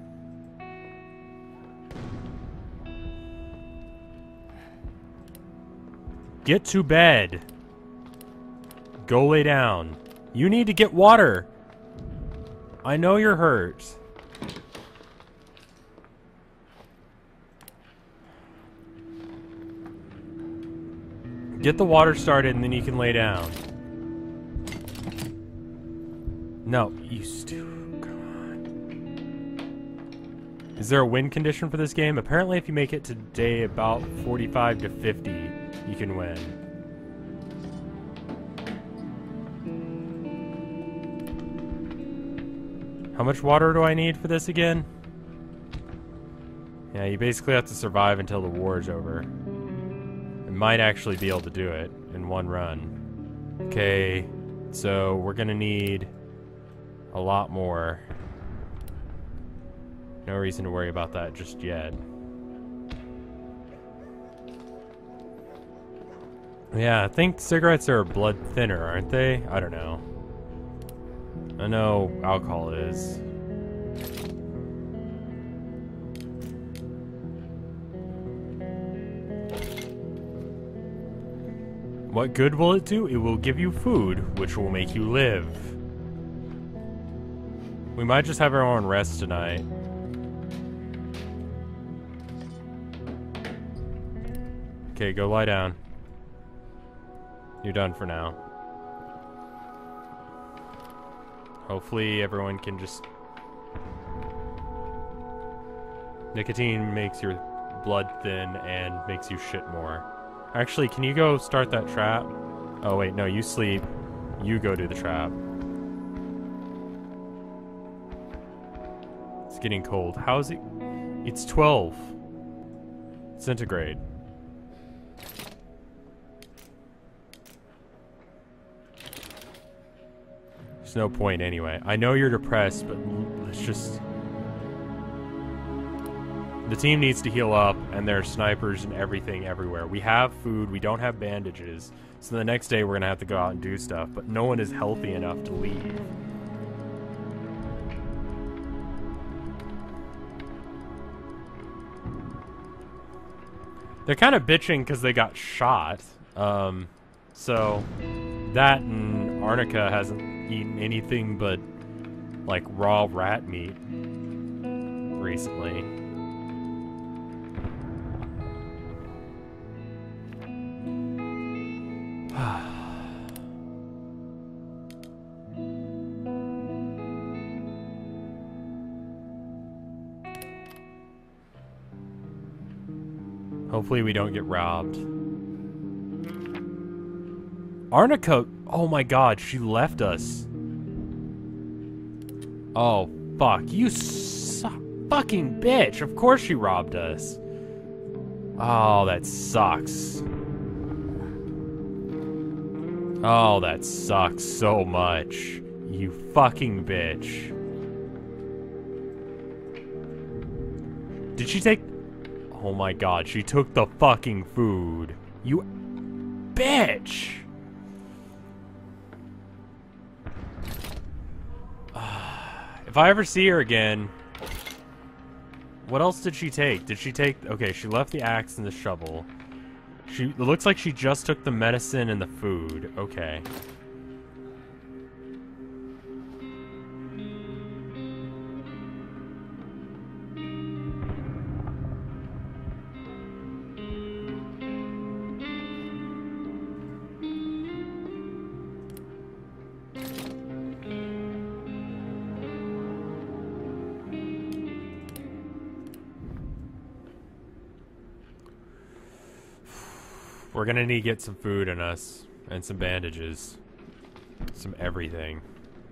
Get to bed. Go lay down. You need to get water. I know you're hurt. Get the water started and then you can lay down. No, you stupid. Come on. Is there a win condition for this game? Apparently if you make it today about forty-five to fifty, you can win. How much water do I need for this again? Yeah, you basically have to survive until the war is over. I might actually be able to do it in one run. Okay, so we're gonna need a lot more. No reason to worry about that just yet. Yeah, I think cigarettes are blood thinner, aren't they? I don't know. I know alcohol is. What good will it do? It will give you food, which will make you live. We might just have our own rest tonight. Okay, go lie down. You're done for now. Hopefully everyone can just... Nicotine makes your blood thin and makes you shit more. Actually, can you go start that trap? Oh wait, no, you sleep. You go do the trap. It's getting cold. How is it? It's twelve centigrade. There's no point anyway. I know you're depressed, but let's just... The team needs to heal up, and there are snipers and everything everywhere. We have food, we don't have bandages, so the next day we're gonna have to go out and do stuff, but no one is healthy enough to leave. They're kind of bitching because they got shot. Um, so that and Arnica hasn't eaten anything but like raw rat meat recently. Hopefully we don't get robbed. Arnica, oh my god, she left us. Oh, fuck. You su fucking bitch. Of course she robbed us. Oh, that sucks. Oh, that sucks so much. You fucking bitch. Did she take... Oh my god, she took the fucking food. You bitch! If I ever see her again... What else did she take? Did she take... Okay, she left the axe and the shovel. She... It looks like she just took the medicine and the food. Okay. We're gonna need to get some food in us, and some bandages. Some everything.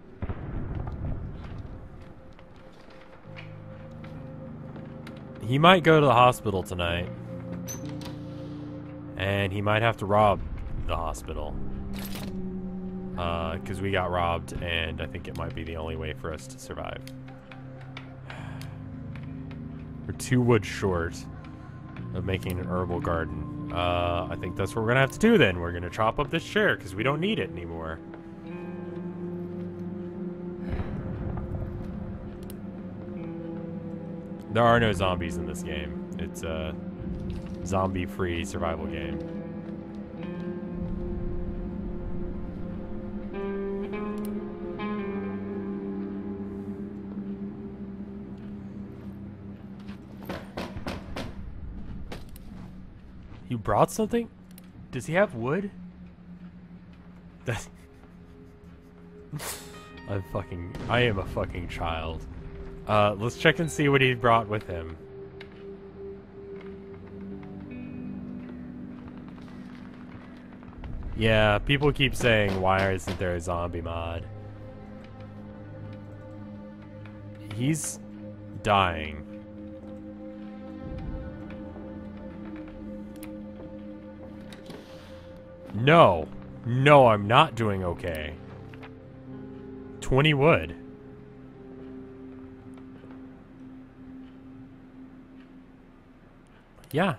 He might go to the hospital tonight. And he might have to rob the hospital. Because uh, we got robbed, and I think it might be the only way for us to survive. We're two wood short of making an herbal garden. Uh, I think that's what we're going to have to do then. We're going to chop up this chair, because we don't need it anymore. There are no zombies in this game. It's a zombie-free survival game. You brought something? Does he have wood? That's... I'm fucking... I am a fucking child. Uh, let's check and see what he brought with him. Yeah, people keep saying, why isn't there a zombie mod? He's dying. No. No, I'm not doing okay. twenty wood. Yeah.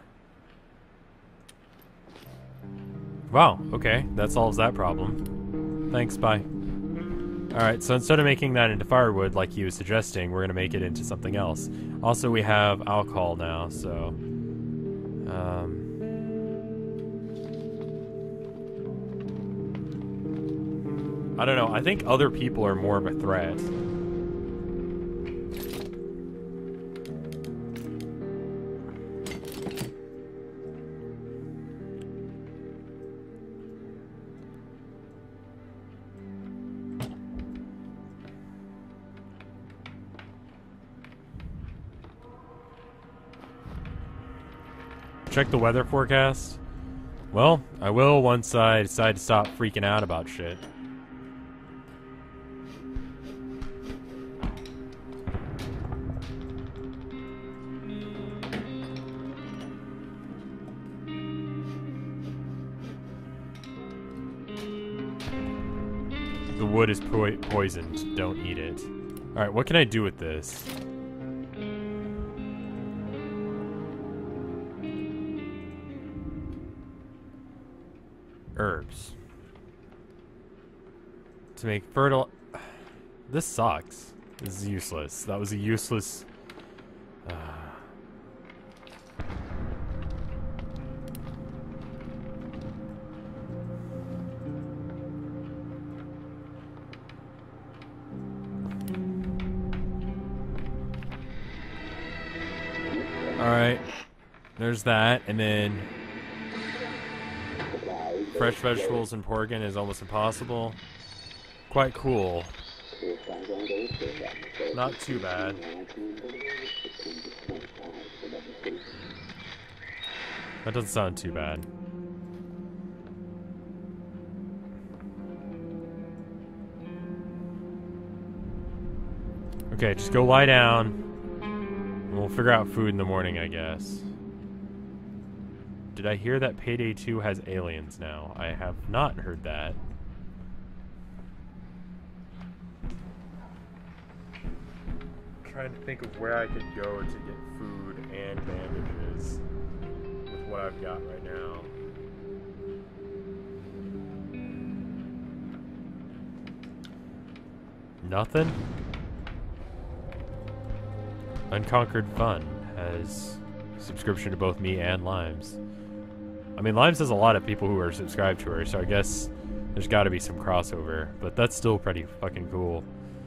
Wow, okay. That solves that problem. Thanks, bye. Alright, so instead of making that into firewood like he was suggesting, we're gonna make it into something else. Also, we have alcohol now, so... Um... I don't know, I think other people are more of a threat. Check the weather forecast? Well, I will once I decide to stop freaking out about shit. The wood is po poisoned. Don't eat it. Alright, what can I do with this? Herbs. To make fertile... This sucks. This is useless. That was a useless... Uh... Alright. There's that, and then... Fresh vegetables and porgan is almost impossible. Quite cool. Not too bad. That doesn't sound too bad. Okay, just go lie down. And we'll figure out food in the morning, I guess. Did I hear that Payday two has aliens now? I have not heard that. I'm trying to think of where I could go to get food and bandages with what I've got right now. Nothing? Unconquered Fun has subscription to both me and Limes. I mean, Limes has a lot of people who are subscribed to her, so I guess there's got to be some crossover, but that's still pretty fucking cool.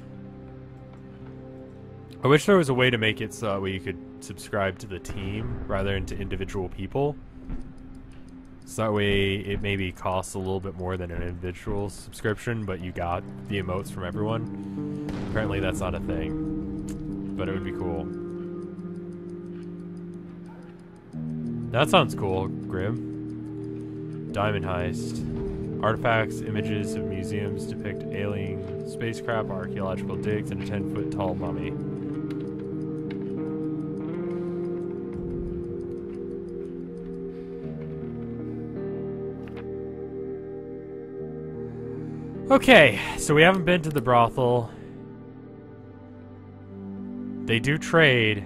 I wish there was a way to make it so that way you could subscribe to the team rather than to individual people. So that way it maybe costs a little bit more than an individual subscription, but you got the emotes from everyone. Apparently that's not a thing, but it would be cool. That sounds cool, Grim. Diamond heist. Artifacts, images of museums depict alien spacecraft, archaeological digs, and a ten foot tall mummy. Okay, so we haven't been to the brothel. They do trade.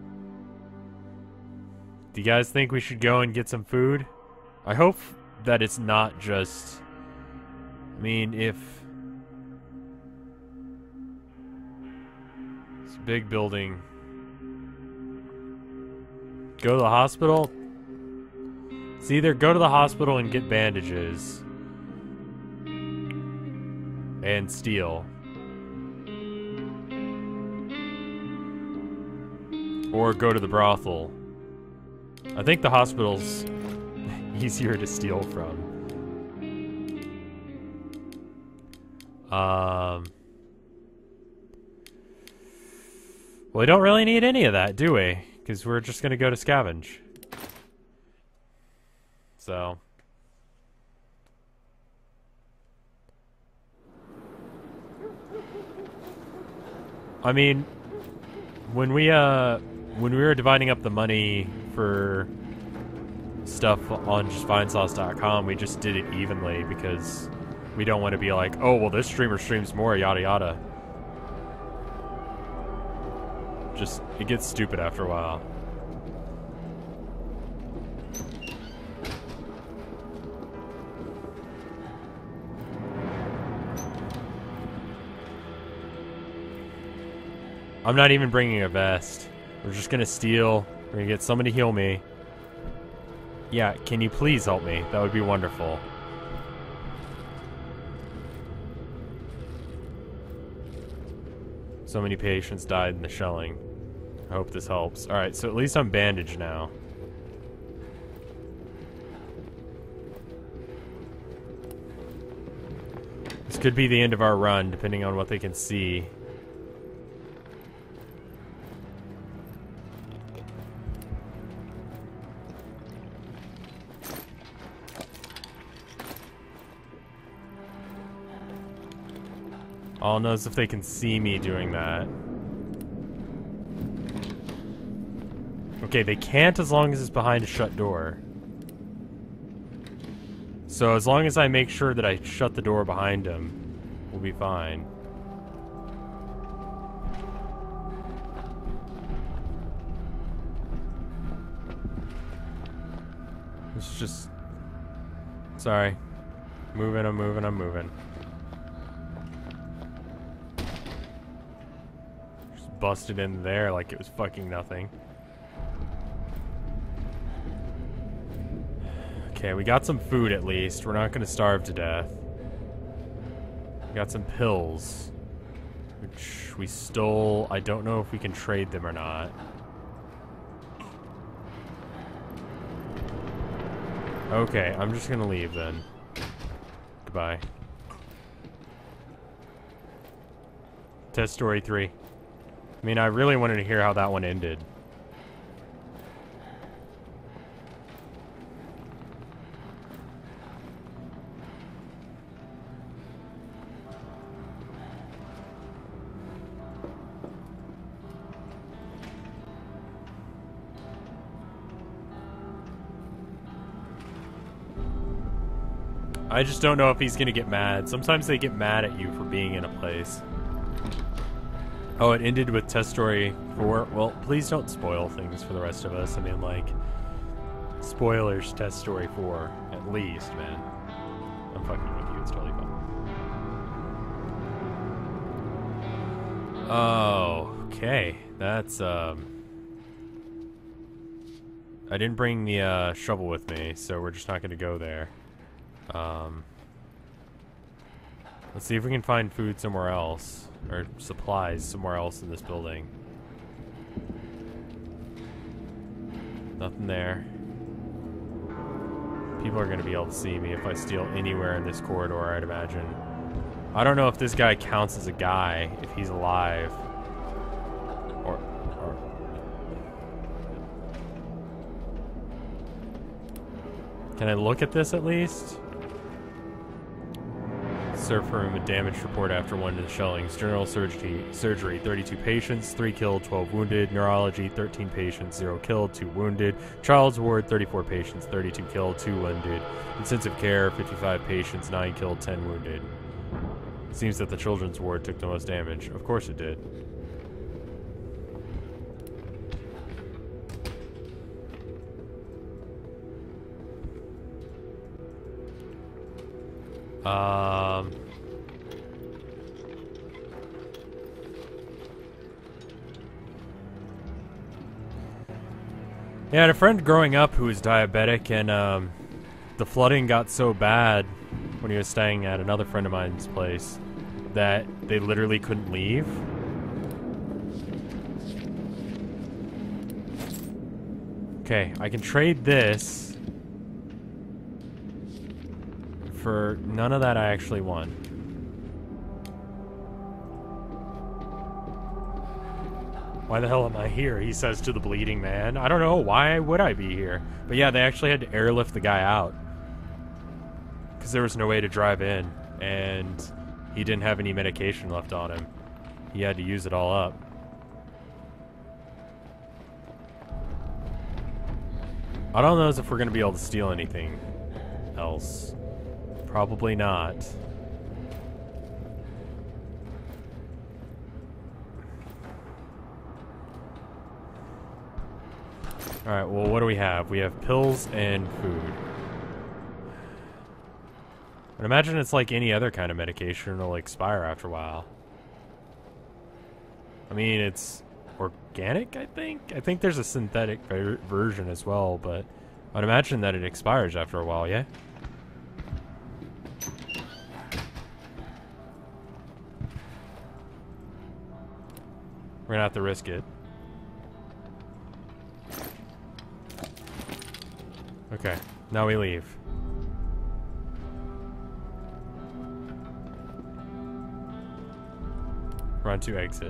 Do you guys think we should go and get some food? I hope that it's not just... I mean, if... It's a big building. Go to the hospital? It's either go to the hospital and get bandages. And steal. Or go to the brothel. I think the hospital's easier to steal from. Um... Well, we don't really need any of that, do we? Because we're just gonna go to scavenge. So... I mean, when we, uh, when we were dividing up the money for stuff on just Vinesauce dot com, we just did it evenly because we don't want to be like, oh, well, this streamer streams more, yada yada. Just, it gets stupid after a while. I'm not even bringing a vest. We're just gonna steal. We're gonna get somebody to heal me. Yeah, can you please help me? That would be wonderful. So many patients died in the shelling. I hope this helps. Alright, so at least I'm bandaged now. This could be the end of our run, depending on what they can see. All knows if they can see me doing that. Okay, they can't as long as it's behind a shut door. So as long as I make sure that I shut the door behind him, we'll be fine. It's just... Sorry. Moving, I'm moving, I'm moving. Busted in there like it was fucking nothing. Okay, we got some food at least. We're not gonna starve to death. We got some pills, which we stole. I don't know if we can trade them or not. Okay, I'm just gonna leave then. Goodbye. Test story three. I mean, I really wanted to hear how that one ended. I just don't know if he's gonna get mad. Sometimes they get mad at you for being in a place. Oh, it ended with test story four. Well, please don't spoil things for the rest of us. I mean, like, spoilers, test story four, at least, man. I'm fucking with you. It's totally fun. Oh, okay. That's, um... I didn't bring the, uh, shovel with me, so we're just not gonna go there. Um... Let's see if we can find food somewhere else. Or supplies somewhere else in this building. Nothing there. People are going to be able to see me if I steal anywhere in this corridor, I'd imagine. I don't know if this guy counts as a guy, if he's alive. Or... or Can I look at this at least? Surf room, a damage report after one of the shellings. General surgery, surgery, thirty-two patients, three killed, twelve wounded. Neurology, thirteen patients, zero killed, two wounded. Child's ward, thirty-four patients, thirty-two killed, two wounded. Intensive care, fifty-five patients, nine killed, ten wounded. Seems that the children's ward took the most damage. Of course it did. Um... Yeah, I had a friend growing up who was diabetic, and um, the flooding got so bad when he was staying at another friend of mine's place that they literally couldn't leave. Okay, I can trade this for none of that I actually want. Why the hell am I here? He says to the bleeding man. I don't know. Why would I be here? But yeah, they actually had to airlift the guy out. Because there was no way to drive in. And he didn't have any medication left on him. He had to use it all up. I don't know if we're going to be able to steal anything else. Probably not. Alright, well, what do we have? We have pills and food. I'd imagine it's like any other kind of medication. It'll expire after a while. I mean, it's organic, I think? I think there's a synthetic ver version as well, but I'd imagine that it expires after a while, yeah? We're gonna have to risk it. Okay, now we leave. Run to exit.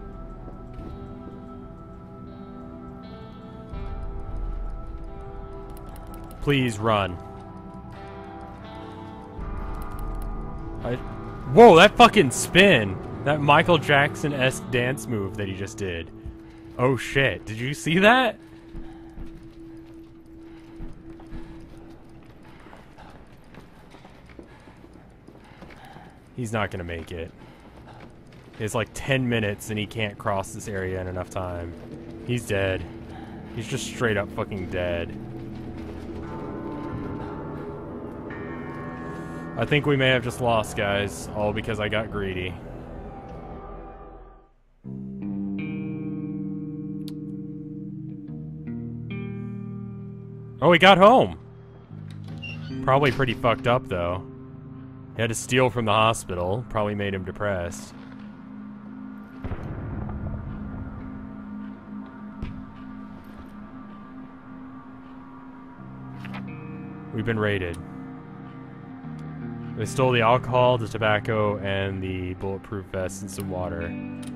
Please run. I, whoa, that fucking spin! That Michael Jackson-esque dance move that he just did. Oh shit, did you see that? He's not gonna make it. It's like ten minutes and he can't cross this area in enough time. He's dead. He's just straight up fucking dead. I think we may have just lost, guys, all because I got greedy. Oh, he got home! Probably pretty fucked up, though. He had to steal from the hospital. Probably made him depressed. We've been raided. They stole the alcohol, the tobacco, and the bulletproof vest and some water.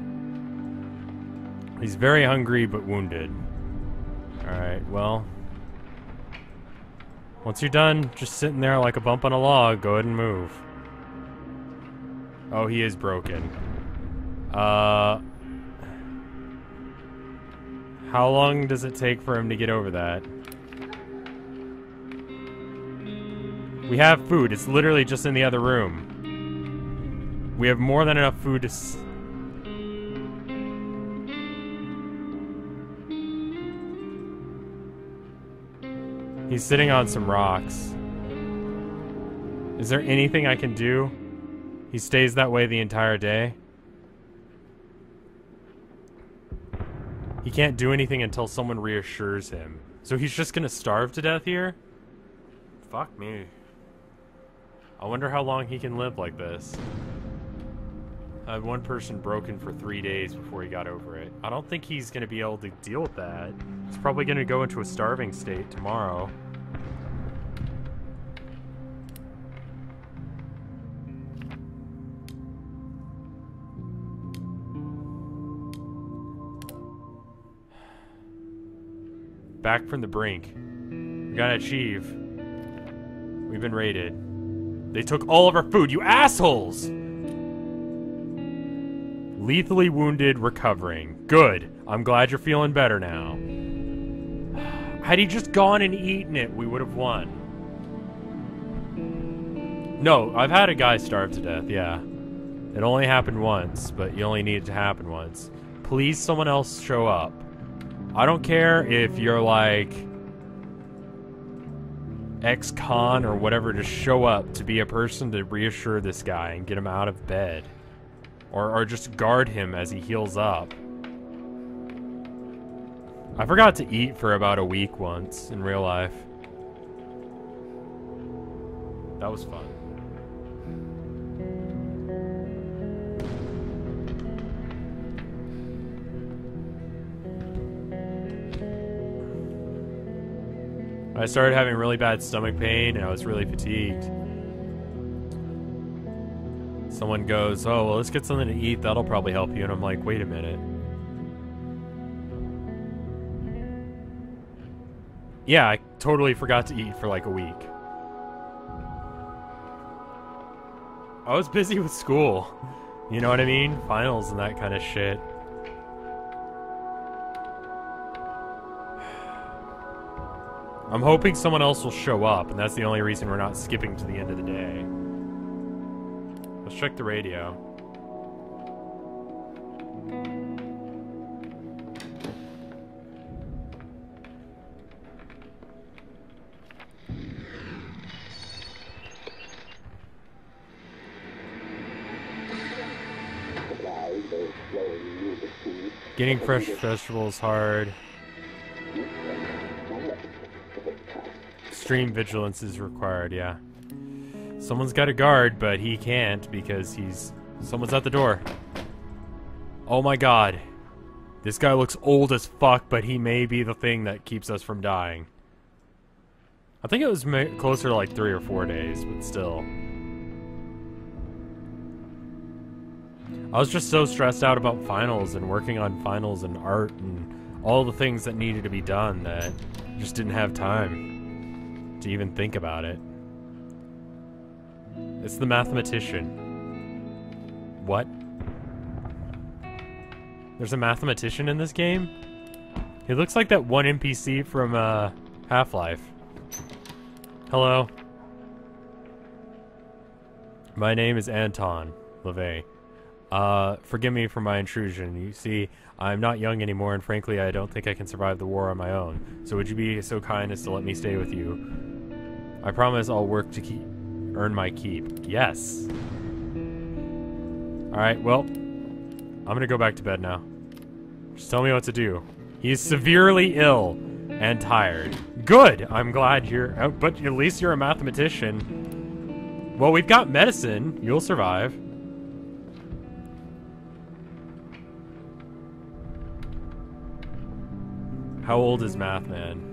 He's very hungry but wounded. Alright, well... once you're done just sitting there like a bump on a log, go ahead and move. Oh, he is broken. Uh... How long does it take for him to get over that? We have food. It's literally just in the other room. We have more than enough food to... S He's sitting on some rocks. Is there anything I can do? He stays that way the entire day. He can't do anything until someone reassures him. So he's just gonna starve to death here? Fuck me. I wonder how long he can live like this. I had one person broken for three days before he got over it. I don't think he's gonna be able to deal with that. He's probably gonna go into a starving state tomorrow. Back from the brink. We gotta achieve. We've been raided. They took all of our food, you assholes! Lethally wounded, recovering. Good. I'm glad you're feeling better now. Had he just gone and eaten it, we would have won. No, I've had a guy starve to death, yeah. It only happened once, but you only need it to happen once. Please, someone else show up. I don't care if you're like ex-con or whatever, just show up to be a person to reassure this guy and get him out of bed. Or, or just guard him as he heals up. I forgot to eat for about a week once in real life. That was fun. I started having really bad stomach pain and I was really fatigued. Someone goes, oh, well, let's get something to eat. That'll probably help you. And I'm like, wait a minute. Yeah, I totally forgot to eat for like a week. I was busy with school. You know what I mean? Finals and that kind of shit. I'm hoping someone else will show up, and that's the only reason we're not skipping to the end of the day. Let's check the radio. Getting fresh vegetables hard. Extreme vigilance is required, yeah. Someone's got a guard, but he can't because he's... Someone's at the door. Oh my god. This guy looks old as fuck, but he may be the thing that keeps us from dying. I think it was ma closer to like three or four days, but still. I was just so stressed out about finals and working on finals and art and all the things that needed to be done that I just didn't have time to even think about it. It's the mathematician. What? There's a mathematician in this game? He looks like that one N P C from uh, Half-Life. Hello. My name is Anton LaVey. Uh, forgive me for my intrusion. You see, I'm not young anymore, and frankly, I don't think I can survive the war on my own. So would you be so kind as to let me stay with you? I promise I'll work to keep, earn my keep. Yes. Alright, well, I'm gonna go back to bed now. Just tell me what to do. He's severely ill and tired. Good! I'm glad you're out, but at least you're a mathematician. Well, we've got medicine. You'll survive. How old is Math Man?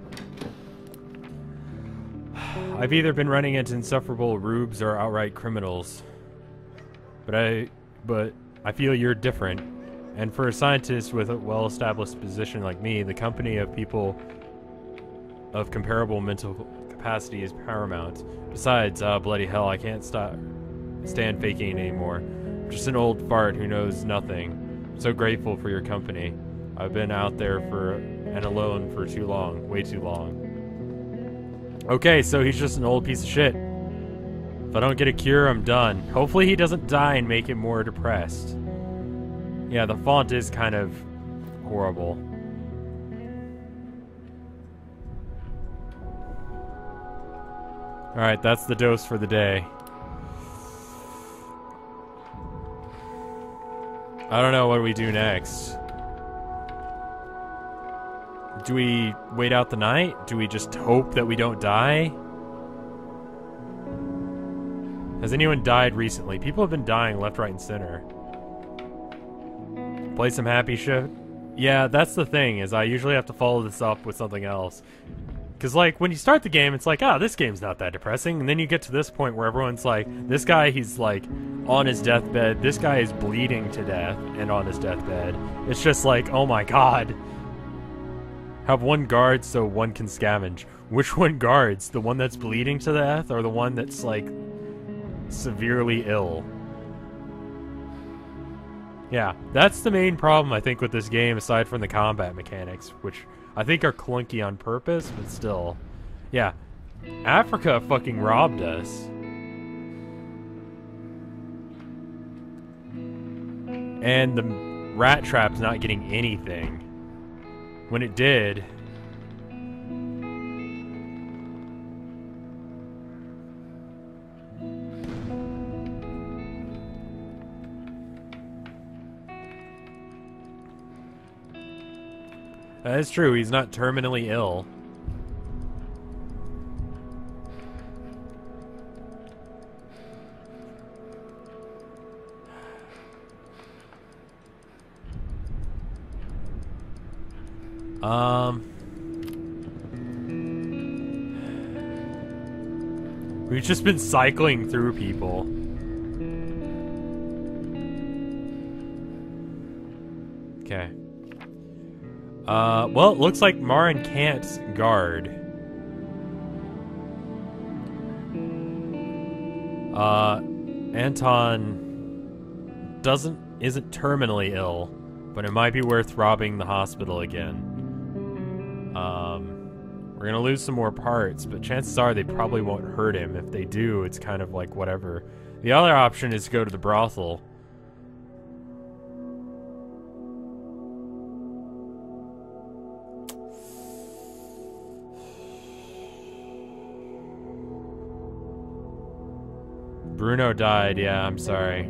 I've either been running into insufferable rubes or outright criminals. But I but I feel you're different. And for a scientist with a well-established position like me, the company of people of comparable mental capacity is paramount. Besides, ah, uh, bloody hell, I can't stop stand faking anymore. I'm just an old fart who knows nothing. I'm so grateful for your company. I've been out there for and alone for too long, way too long. Okay, so he's just an old piece of shit. If I don't get a cure, I'm done. Hopefully he doesn't die and make him more depressed. Yeah, the font is kind of horrible. Alright, that's the dose for the day. I don't know what we do next. Do we wait out the night? Do we just hope that we don't die? Has anyone died recently? People have been dying left, right, and center. Play some happy shit? Yeah, that's the thing, is I usually have to follow this up with something else. Because, like, when you start the game, it's like, ah, this game's not that depressing. And then you get to this point where everyone's like, this guy, he's, like, on his deathbed. This guy is bleeding to death and on his deathbed. It's just like, oh my god. Have one guard so one can scavenge. Which one guards? The one that's bleeding to death or the one that's, like, severely ill? Yeah, that's the main problem, I think, with this game, aside from the combat mechanics, which I think are clunky on purpose, but still. Yeah, Africa fucking robbed us. And the rat trap's not getting anything. When it did... That is true, he's not terminally ill. Um, we've just been cycling through people. Okay. Uh, well, it looks like Marin can't guard. Uh, Anton doesn't isn't terminally ill, but it might be worth robbing the hospital again. Um, we're gonna lose some more parts, but chances are they probably won't hurt him. If they do, it's kind of like whatever. The other option is to go to the brothel. Bruno died, yeah, I'm sorry.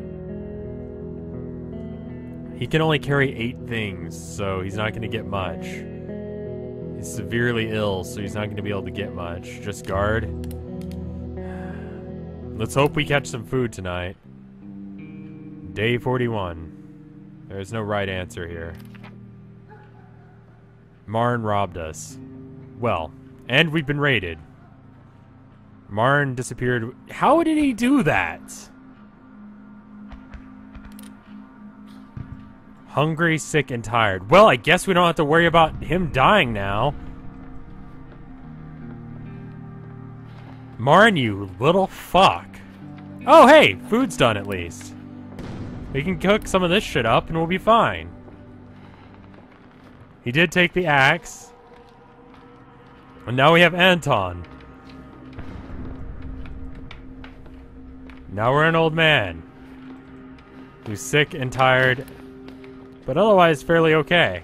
He can only carry eight things, so he's not gonna get much. He's severely ill, so he's not going to be able to get much. Just guard. Let's hope we catch some food tonight. Day forty-one. There's no right answer here. Marn robbed us. Well, and we've been raided. Marn disappeared. How did he do that? Hungry, sick, and tired. Well, I guess we don't have to worry about him dying now. Marn, you little fuck. Oh, hey! Food's done at least. We can cook some of this shit up and we'll be fine. He did take the axe. And now we have Anton. Now we're an old man. Who's sick and tired, but otherwise fairly okay.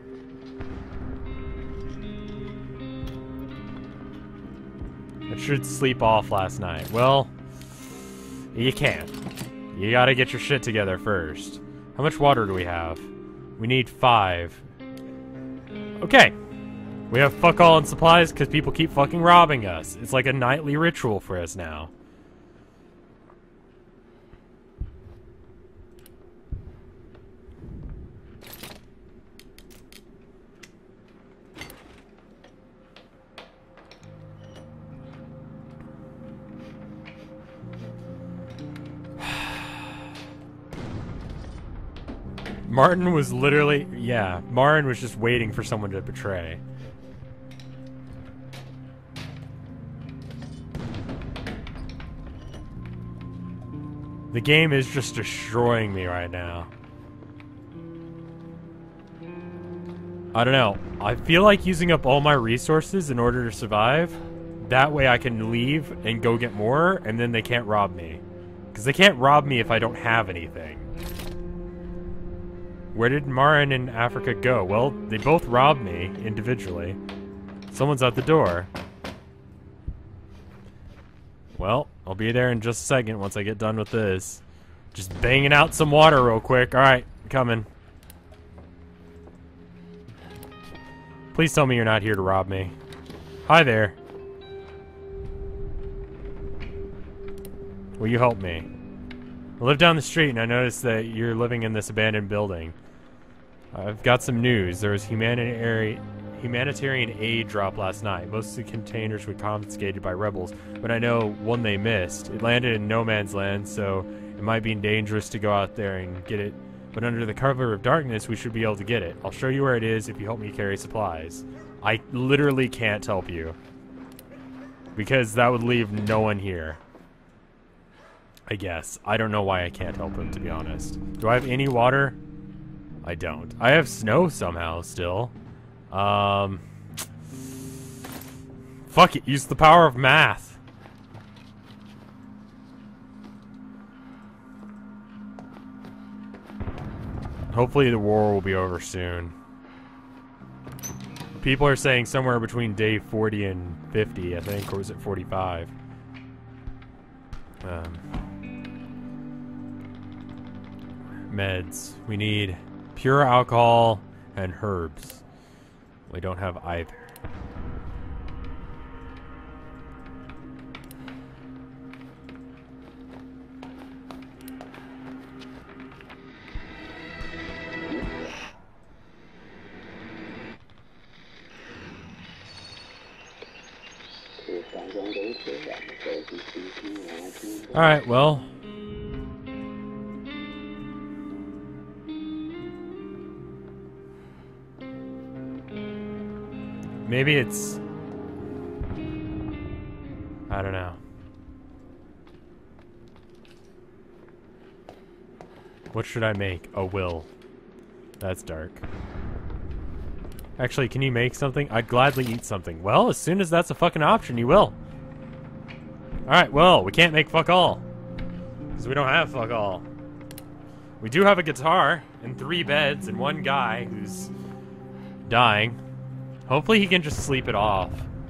I should sleep off last night. Well, you can't. You gotta get your shit together first. How much water do we have? We need five. Okay. We have fuck all in supplies because people keep fucking robbing us. It's like a nightly ritual for us now. Martin was literally, yeah, Martin was just waiting for someone to betray. The game is just destroying me right now. I don't know. I feel like using up all my resources in order to survive. That way I can leave and go get more, and then they can't rob me. Because they can't rob me if I don't have anything. Where did Marin and Africa go? Well, they both robbed me individually. Someone's at the door. Well, I'll be there in just a second once I get done with this. Just banging out some water real quick. Alright, coming. Please tell me you're not here to rob me. Hi there. Will you help me? I live down the street and I noticed that you're living in this abandoned building. I've got some news. There was humanitarian humanitarian aid drop last night. Most of the containers were confiscated by rebels, but I know one they missed. It landed in no man's land, so it might be dangerous to go out there and get it. But under the cover of darkness, we should be able to get it. I'll show you where it is if you help me carry supplies. I literally can't help you, because that would leave no one here. I guess. I don't know why I can't help him, to be honest. Do I have any water? I don't. I have snow somehow still. Um, fuck it. Use the power of math. Hopefully the war will be over soon. People are saying somewhere between day forty and fifty, I think, or was it forty-five? Um, meds. We need pure alcohol and herbs. We don't have either. Alright, well. Maybe it's... I don't know. What should I make? A will. That's dark. Actually, can you make something? I'd gladly eat something. Well, as soon as that's a fucking option, you will. Alright, well, we can't make fuck all. Because we don't have fuck all. We do have a guitar, and three beds, and one guy who's dying. Hopefully he can just sleep it off.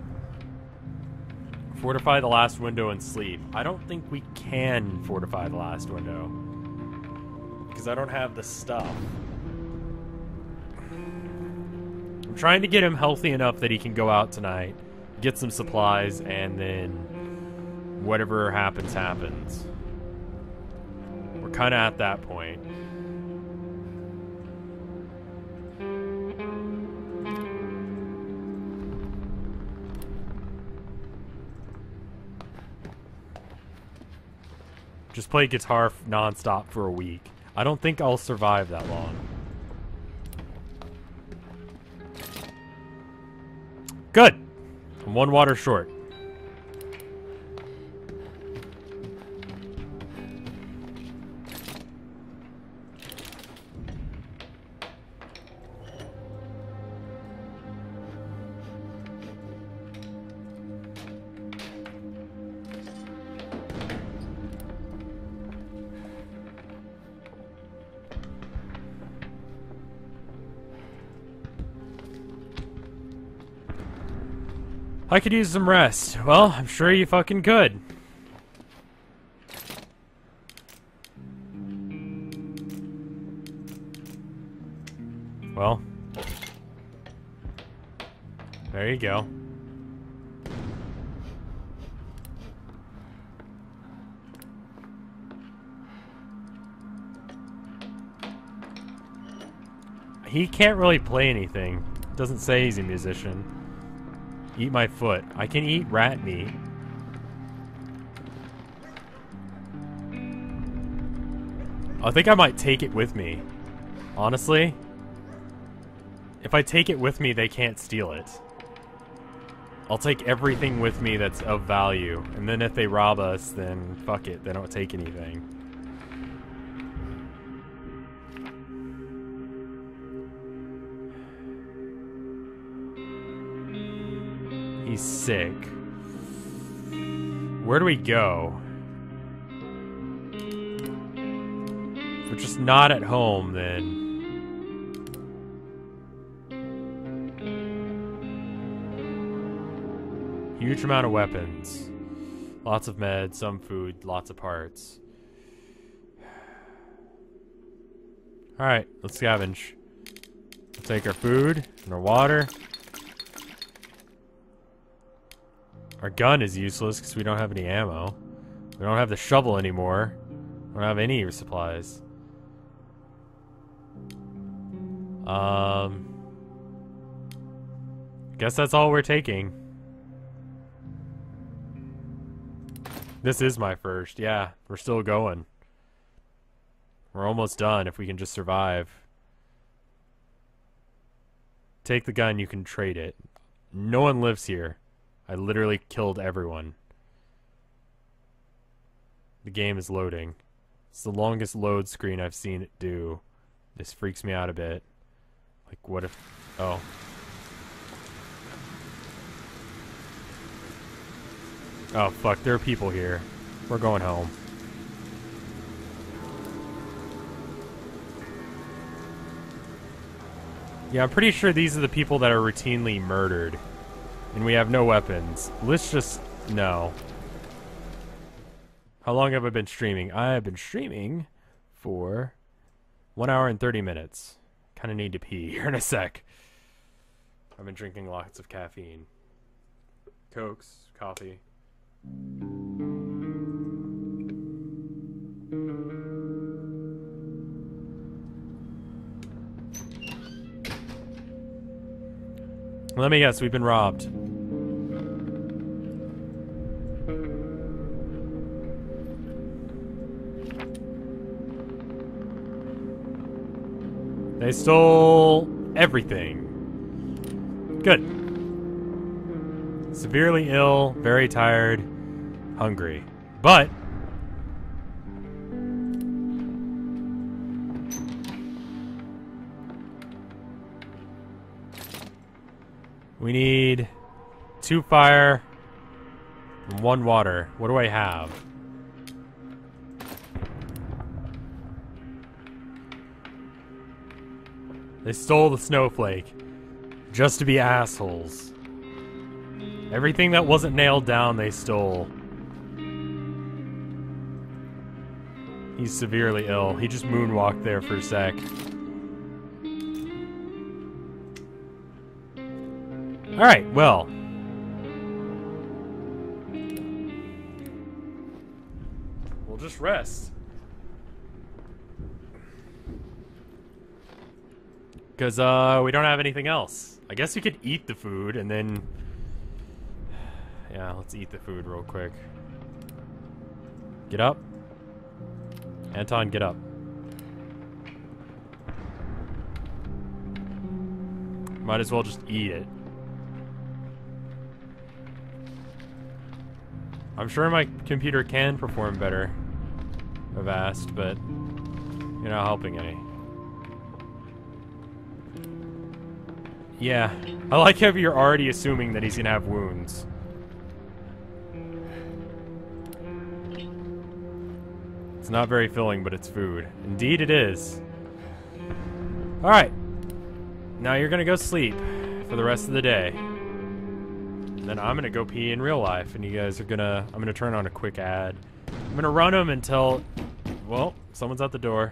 Fortify the last window and sleep. I don't think we can fortify the last window. Because I don't have the stuff. I'm trying to get him healthy enough that he can go out tonight, get some supplies, and then whatever happens, happens. We're kind of at that point. Just play guitar non-stop for a week. I don't think I'll survive that long. Good! I'm one water short. I could use some rest. Well, I'm sure you fucking could. Well. There you go. He can't really play anything. Doesn't say he's a musician. Eat my foot. I can eat rat meat. I think I might take it with me. Honestly. If I take it with me, they can't steal it. I'll take everything with me that's of value. And then if they rob us, then fuck it. They don't take anything. He's sick. Where do we go? If we're just not at home, then... Huge amount of weapons. Lots of meds, some food, lots of parts. Alright, let's scavenge. We'll take our food and our water. Our gun is useless because we don't have any ammo. We don't have the shovel anymore. We don't have any supplies. Um... Guess that's all we're taking. This is my first. Yeah, we're still going. We're almost done if we can just survive. Take the gun, you can trade it. No one lives here. I literally killed everyone. The game is loading. It's the longest load screen I've seen it do. This freaks me out a bit. Like, what if... Oh. Oh, fuck. There are people here. We're going home. Yeah, I'm pretty sure these are the people that are routinely murdered. And we have no weapons. Let's just... no. How long have I been streaming? I have been streaming for one hour and thirty minutes. Kind of need to pee here in a sec. I've been drinking lots of caffeine. Cokes, coffee. Let me guess, we've been robbed. They stole everything. Good. Severely ill, very tired, hungry. But we need two fire and one water. What do I have? They stole the snowflake just to be assholes. Everything that wasn't nailed down, they stole. He's severely ill. He just moonwalked there for a sec. Alright, well. We'll just rest. Because, uh, we don't have anything else. I guess we could eat the food and then... yeah, let's eat the food real quick. Get up. Anton, get up. Might as well just eat it. I'm sure my computer can perform better, Avast, but you're not helping any. Yeah, I like how you're already assuming that he's gonna have wounds. It's not very filling, but it's food. Indeed it is. Alright. Now you're gonna go sleep for the rest of the day. And then I'm gonna go pee in real life, and you guys are gonna... I'm gonna turn on a quick ad. I'm gonna run them until... well, someone's at the door.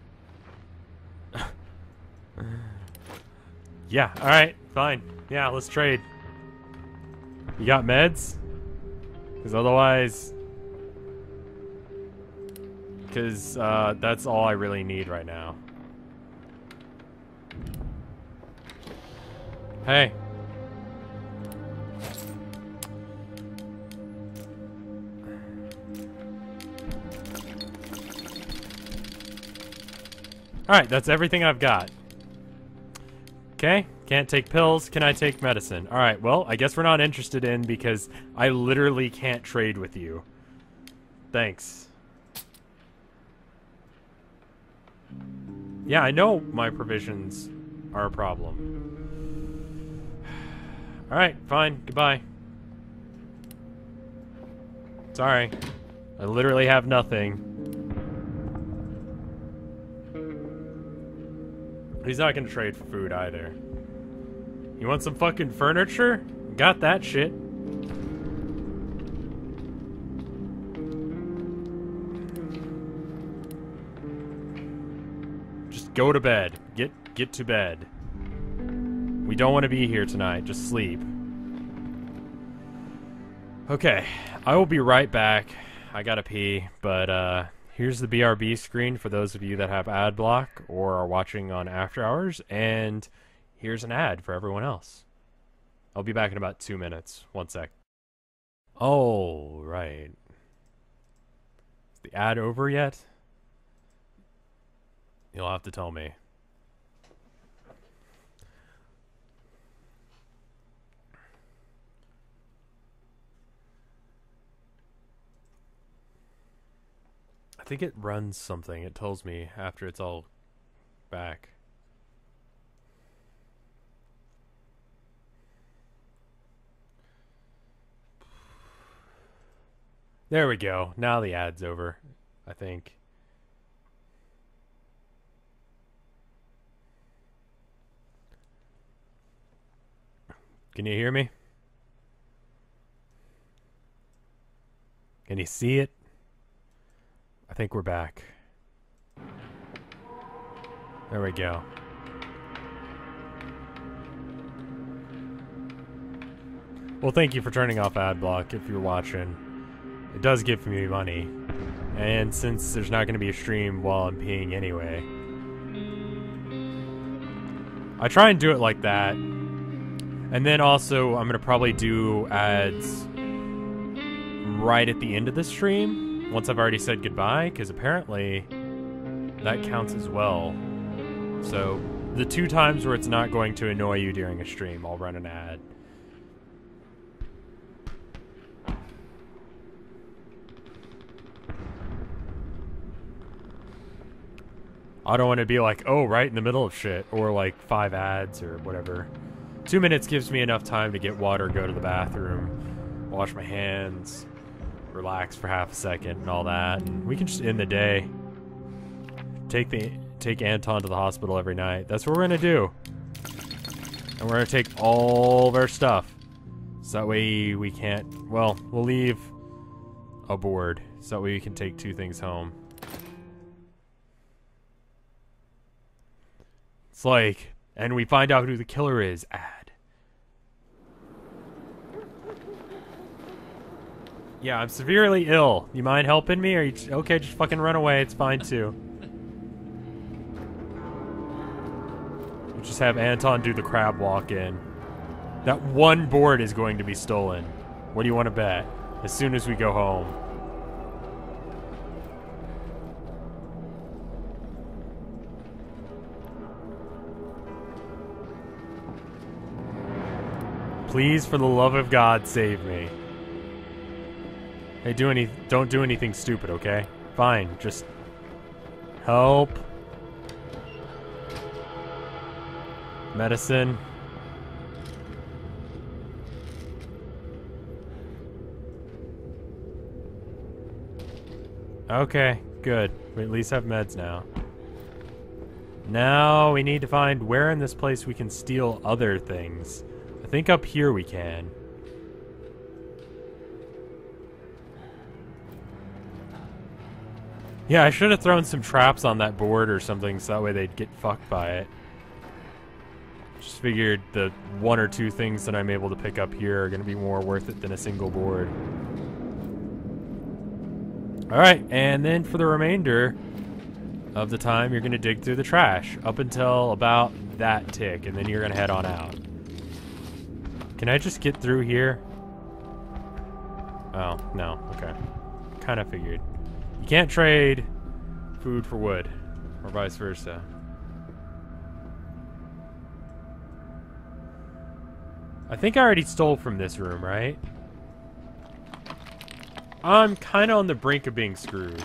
Yeah, alright, fine. Yeah, let's trade. You got meds? Because otherwise... Because, uh, that's all I really need right now. Hey. Alright, that's everything I've got. Okay, can't take pills. Can I take medicine? Alright, well, I guess we're not interested in because I literally can't trade with you. Thanks. Yeah, I know my provisions are a problem. Alright, fine. Goodbye. Sorry. I literally have nothing. He's not gonna trade for food either. You want some fucking furniture? Got that shit. Just go to bed. Get get to bed. We don't want to be here tonight. Just sleep. Okay, I will be right back. I gotta pee, but uh here's the B R B screen for those of you that have ad block or are watching on After Hours, and here's an ad for everyone else. I'll be back in about two minutes. One sec. Oh, right. Is the ad over yet? You'll have to tell me. I think it runs something. It tells me after it's all back. There we go. Now the ad's over, I think. Can you hear me? Can you see it? I think we're back. There we go. Well, thank you for turning off ad block if you're watching. It does give me money. And since there's not going to be a stream while I'm peeing anyway, I try and do it like that. And then also, I'm going to probably do ads right at the end of the stream, once I've already said goodbye, because apparently that counts as well. So, the two times where it's not going to annoy you during a stream, I'll run an ad. I don't want to be like, oh, right in the middle of shit, or like five ads or whatever. Two minutes gives me enough time to get water, go to the bathroom, wash my hands, relax for half a second and all that, and we can just end the day. Take the take Anton to the hospital every night. That's what we're gonna do. And we're gonna take all of our stuff. So that way we can't, well, we'll leave a board. So that way we can take two things home. It's like, and we find out who the killer is, ad. Yeah, I'm severely ill. You mind helping me? Or you just, okay, just fucking run away. It's fine too. We'll just have Anton do the crab walk in. That one board is going to be stolen. What do you want to bet? As soon as we go home. Please, for the love of God, save me. Hey, do any, don't do anything stupid, okay? Fine, just help. Medicine. Okay, good. We at least have meds now. Now we need to find where in this place we can steal other things. I think up here we can. Yeah, I should have thrown some traps on that board or something so that way they'd get fucked by it. Just figured the one or two things that I'm able to pick up here are going to be more worth it than a single board. Alright, and then for the remainder of the time, you're going to dig through the trash up until about that tick, and then you're going to head on out. Can I just get through here? Oh, no. Okay. Kind of figured. You can't trade food for wood, or vice versa. I think I already stole from this room, right? I'm kind of on the brink of being screwed.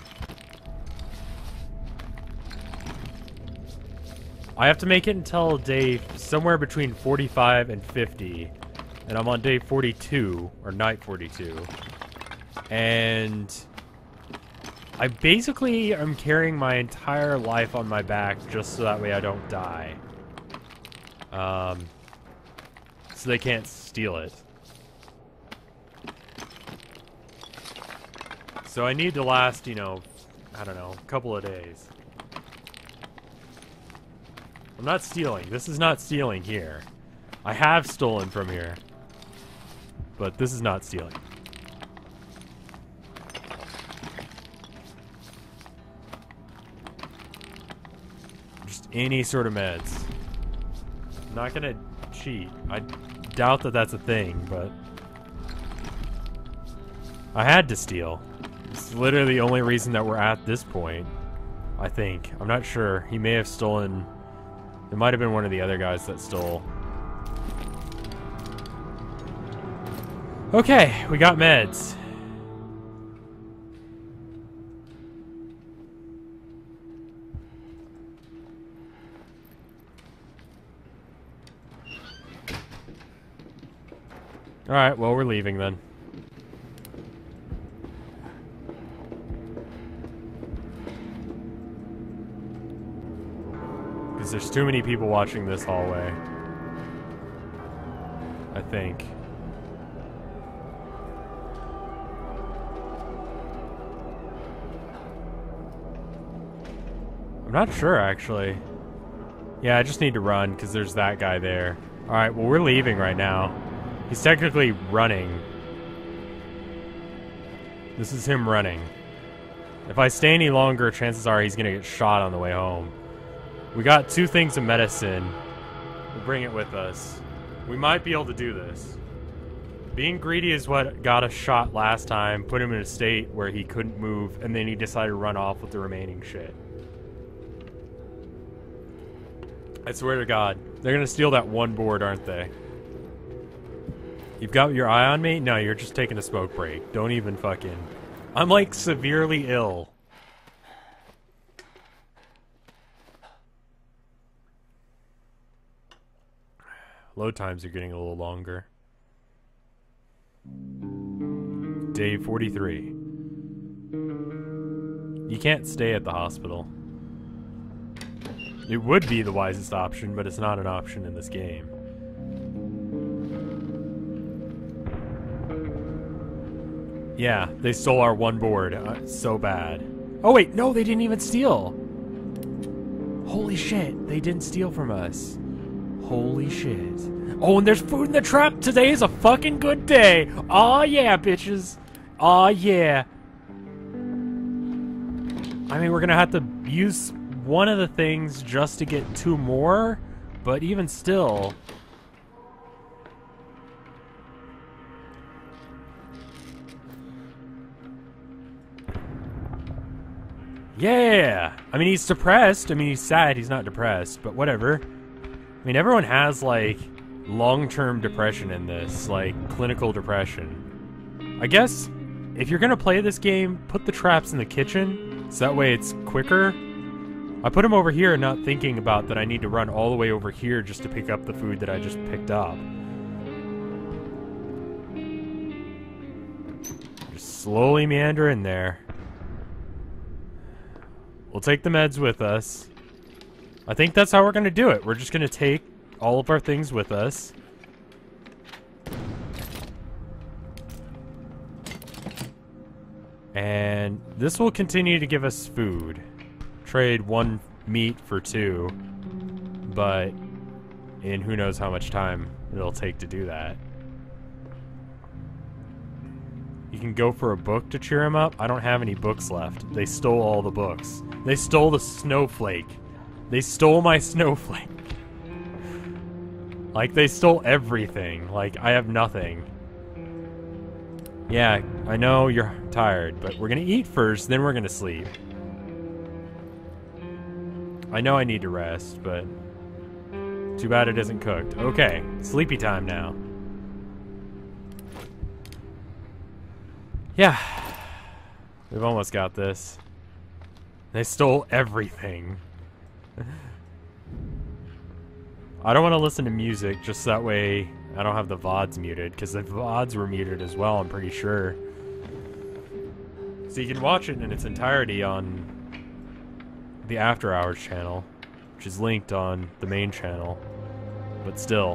I have to make it until day somewhere between forty-five and fifty. And I'm on day forty-two, or night forty-two. And I basically am carrying my entire life on my back just so that way I don't die. Um, so they can't steal it. So I need to last, you know, I don't know, a couple of days. I'm not stealing. This is not stealing here. I have stolen from here. But this is not stealing. Just any sort of meds. I'm not gonna cheat. I doubt that that's a thing, but I had to steal. It's literally the only reason that we're at this point, I think. I'm not sure. He may have stolen... It might have been one of the other guys that stole. Okay, we got meds. Alright, well, we're leaving then. Because there's too many people watching this hallway. I think. I'm not sure, actually. Yeah, I just need to run, because there's that guy there. Alright, well, we're leaving right now. He's technically running. This is him running. If I stay any longer, chances are he's gonna get shot on the way home. We got two things of medicine. We'll bring it with us. We might be able to do this. Being greedy is what got us shot last time, put him in a state where he couldn't move, and then he decided to run off with the remaining shit. I swear to God. They're gonna steal that one board, aren't they? You've got your eye on me? No, you're just taking a smoke break. Don't even fucking... I'm, like, severely ill. Load times are getting a little longer. Day forty-three. You can't stay at the hospital. It would be the wisest option, but it's not an option in this game. Yeah, they stole our one board. Uh, so bad. Oh wait, no, they didn't even steal. Holy shit, they didn't steal from us. Holy shit. Oh, and there's food in the trap. Today is a fucking good day. Aw, yeah, bitches. Aw, yeah. I mean, we're gonna have to use one of the things just to get two more, but even still... Yeah! I mean, he's depressed. I mean, he's sad. He's not depressed, but whatever. I mean, everyone has, like, long-term depression in this, like, clinical depression. I guess, if you're gonna play this game, put the traps in the kitchen, so that way it's quicker. I put them over here not thinking about that I need to run all the way over here just to pick up the food that I just picked up. Just slowly meander in there. We'll take the meds with us. I think that's how we're going to do it. We're just going to take all of our things with us. And this will continue to give us food. Trade one meat for two. But in who knows how much time it'll take to do that. You can go for a book to cheer him up. I don't have any books left. They stole all the books. They stole the snowflake. They stole my snowflake. Like, they stole everything. Like, I have nothing. Yeah, I know you're tired, but we're gonna eat first, then we're gonna sleep. I know I need to rest, but too bad it isn't cooked. Okay, sleepy time now. Yeah, we've almost got this. They stole everything. I don't want to listen to music, just that way I don't have the V O Ds muted, because the V O Ds were muted as well, I'm pretty sure. So you can watch it in its entirety on the After Hours channel, which is linked on the main channel, but still.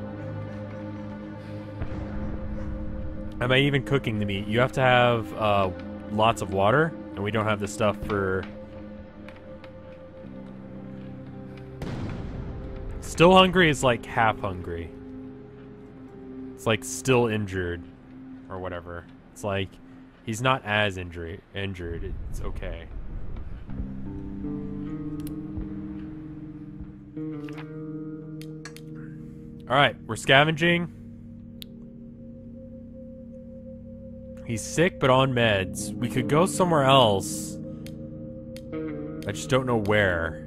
Am I even cooking the meat? You have to have uh, lots of water, and we don't have the stuff for... Still hungry is like half hungry. It's like still injured, or whatever. It's like he's not as injury injured. It's okay. All right, we're scavenging. He's sick, but on meds. We could go somewhere else. I just don't know where.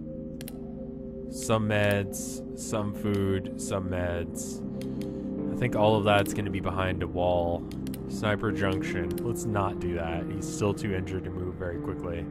Some meds, some food, some meds. I think all of that's going to be behind a wall. Sniper Junction. Let's not do that. He's still too injured to move very quickly.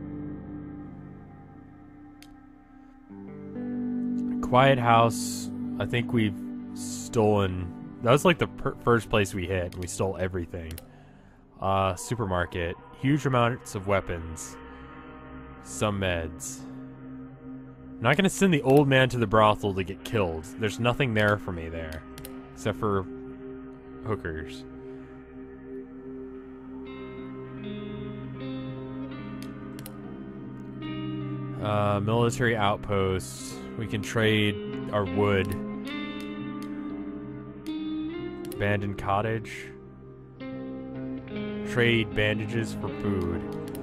Quiet House. I think we've stolen... That was like the per first place we hit. We stole everything. Uh, supermarket. Huge amounts of weapons. Some meds. I'm not going to send the old man to the brothel to get killed. There's nothing there for me there. Except for hookers. Uh, military outposts. We can trade our wood. Abandoned cottage. Trade bandages for food.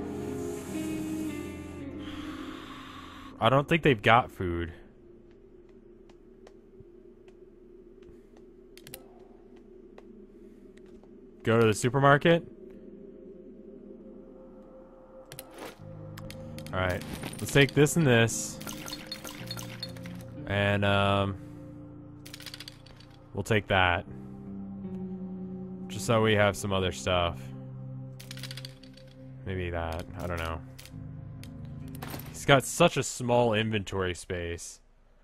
I don't think they've got food. Go to the supermarket. Alright. Let's take this and this. And, um... we'll take that. Just so we have some other stuff. Maybe that. I don't know. He's got such a small inventory space.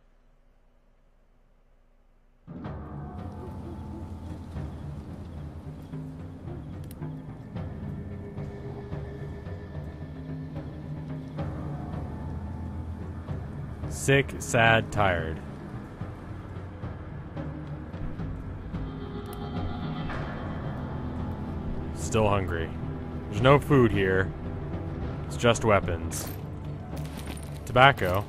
Sick, sad, tired. Still hungry. There's no food here. It's just weapons. Tobacco.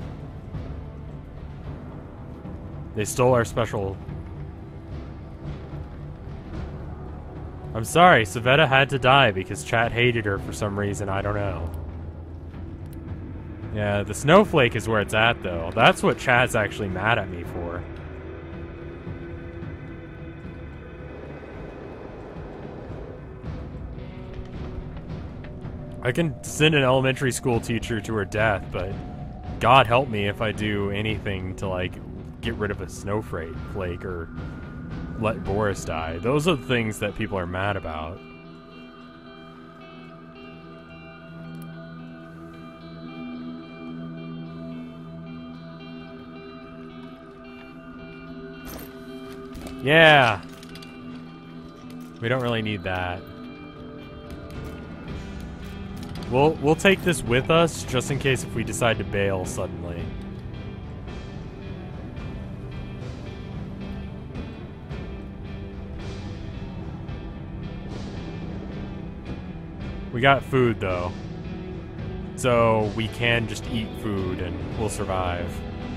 They stole our special... I'm sorry, Savetta had to die because chat hated her for some reason, I don't know. Yeah, the snowflake is where it's at, though. That's what chat's actually mad at me for. I can send an elementary school teacher to her death, but God help me if I do anything to, like, get rid of a snowflake flake or let Boris die. Those are the things that people are mad about. Yeah! We don't really need that. We'll, we'll take this with us, just in case if we decide to bail suddenly. We got food, though. So we can just eat food and we'll survive.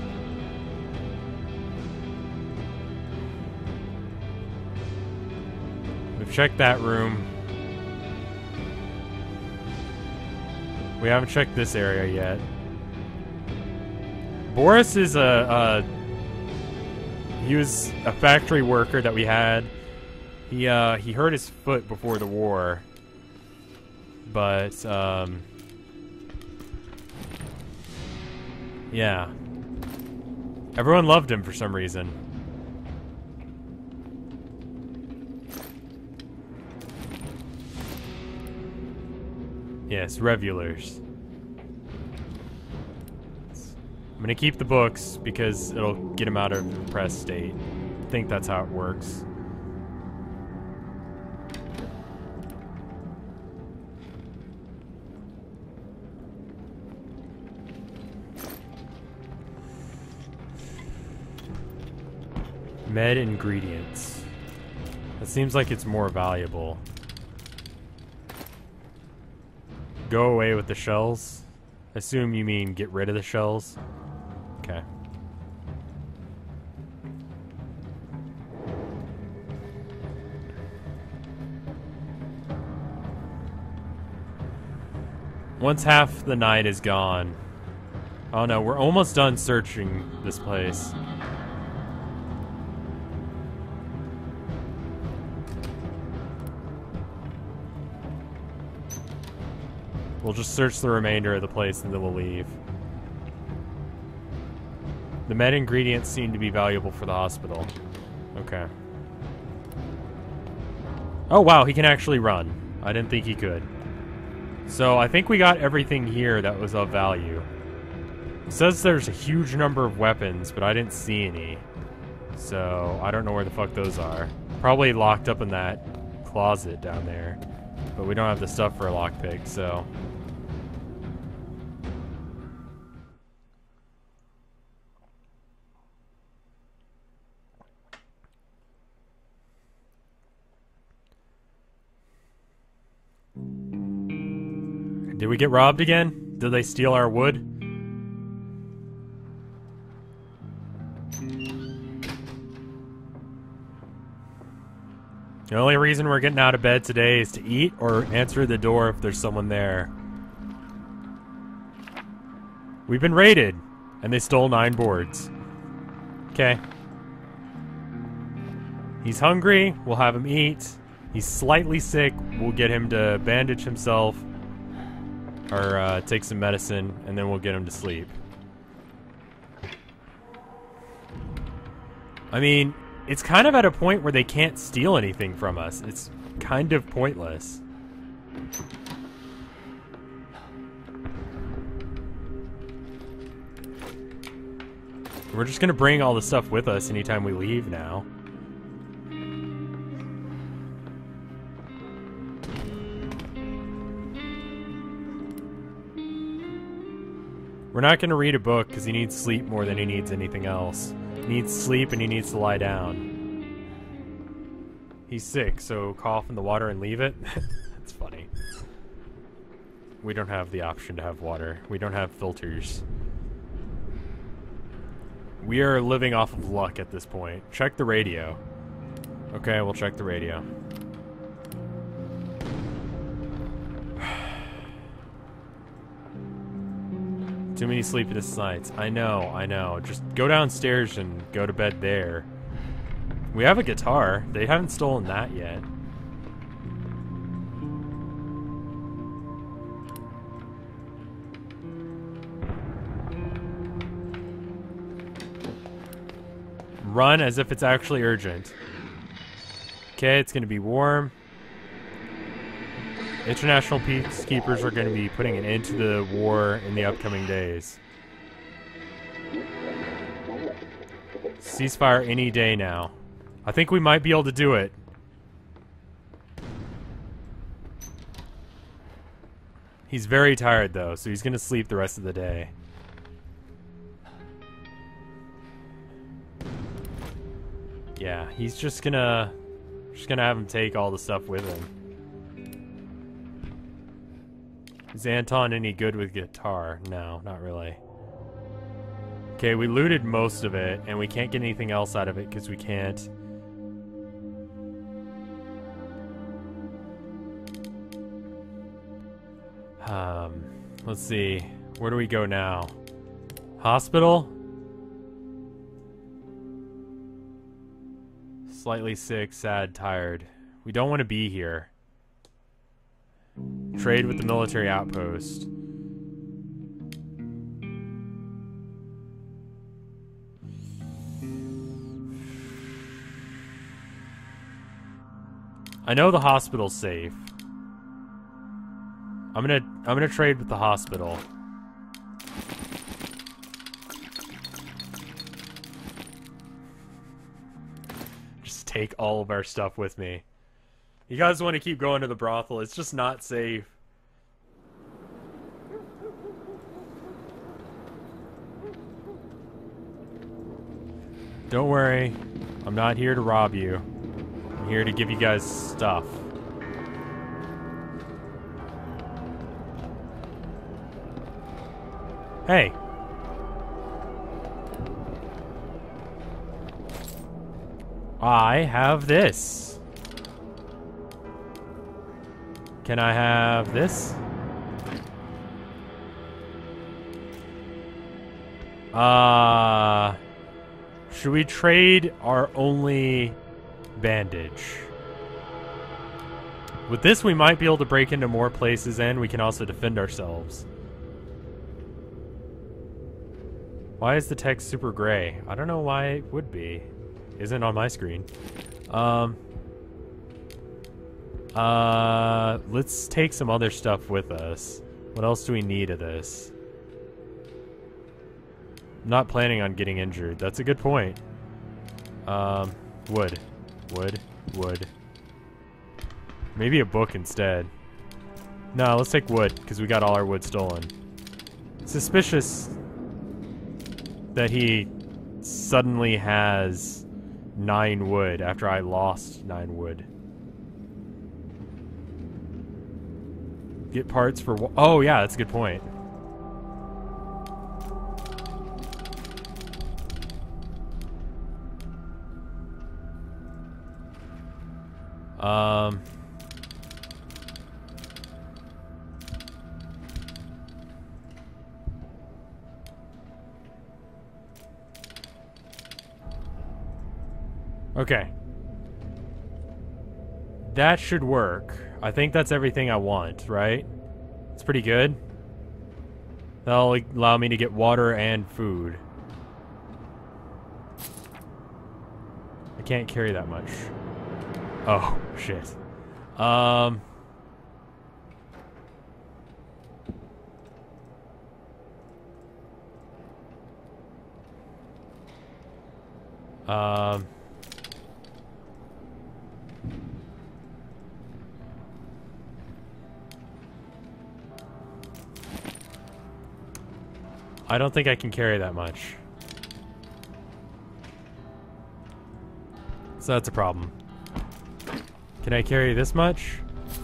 We've checked that room. We haven't checked this area yet. Boris is a, a... He was a factory worker that we had. He, uh, he hurt his foot before the war. But, um... yeah. Everyone loved him for some reason. Yes, Revulers. I'm gonna keep the books because it'll get him out of the depressed state. I think that's how it works. Med ingredients. That seems like it's more valuable. Go away with the shells. Assume you mean get rid of the shells. Okay. Once half the night is gone. Oh no, we're almost done searching this place. We'll just search the remainder of the place and then we'll leave. The med ingredients seem to be valuable for the hospital. Okay. Oh wow, he can actually run. I didn't think he could. So I think we got everything here that was of value. It says there's a huge number of weapons, but I didn't see any. So I don't know where the fuck those are. Probably locked up in that closet down there. But we don't have the stuff for a lockpick, so... Did we get robbed again? Did they steal our wood? The only reason we're getting out of bed today is to eat or answer the door if there's someone there. We've been raided, and they stole nine boards. Okay. He's hungry, we'll have him eat. He's slightly sick, we'll get him to bandage himself. Or uh, take some medicine, and then we'll get him to sleep. I mean, it's kind of at a point where they can't steal anything from us. It's kind of pointless. We're just gonna bring all the stuff with us anytime we leave now. We're not going to read a book because he needs sleep more than he needs anything else. He needs sleep and he needs to lie down. He's sick, so cough in the water and leave it? That's funny. We don't have the option to have water. We don't have filters. We are living off of luck at this point. Check the radio. Okay, we'll check the radio. Too many sleepless nights. I know, I know. Just go downstairs and go to bed there. We have a guitar. They haven't stolen that yet. Run as if it's actually urgent. Okay, it's gonna be warm. International peacekeepers are going to be putting an end to the war in the upcoming days. Ceasefire any day now. I think we might be able to do it. He's very tired though, so he's going to sleep the rest of the day. Yeah, he's just gonna just gonna have him take all the stuff with him. Is Anton any good with guitar? No, not really. Okay, we looted most of it, and we can't get anything else out of it because we can't. Um, let's see. Where do we go now? Hospital? Slightly sick, sad, tired. We don't want to be here. Trade with the military outpost. I know the hospital's safe. I'm gonna I'm gonna trade with the hospital. Just take all of our stuff with me. You guys want to keep going to the brothel, it's just not safe. Don't worry, I'm not here to rob you. I'm here to give you guys stuff. Hey. I have this. Can I have this? Uh, should we trade our only bandage? With this, we might be able to break into more places, and we can also defend ourselves. Why is the text super gray? I don't know why it would be. Isn't on my screen. Um... Uh, let's take some other stuff with us. What else do we need of this? I'm not planning on getting injured. That's a good point. Um, wood. Wood. Wood. Maybe a book instead. No, let's take wood, because we got all our wood stolen. Suspicious that he suddenly has nine wood after I lost nine wood. Get parts for... Wa oh, yeah, that's a good point. Um... Okay. That should work. I think that's everything I want, right? It's pretty good. That'll allow me to get water and food. I can't carry that much. Oh, shit. Um... Um... I don't think I can carry that much. So that's a problem. Can I carry this much?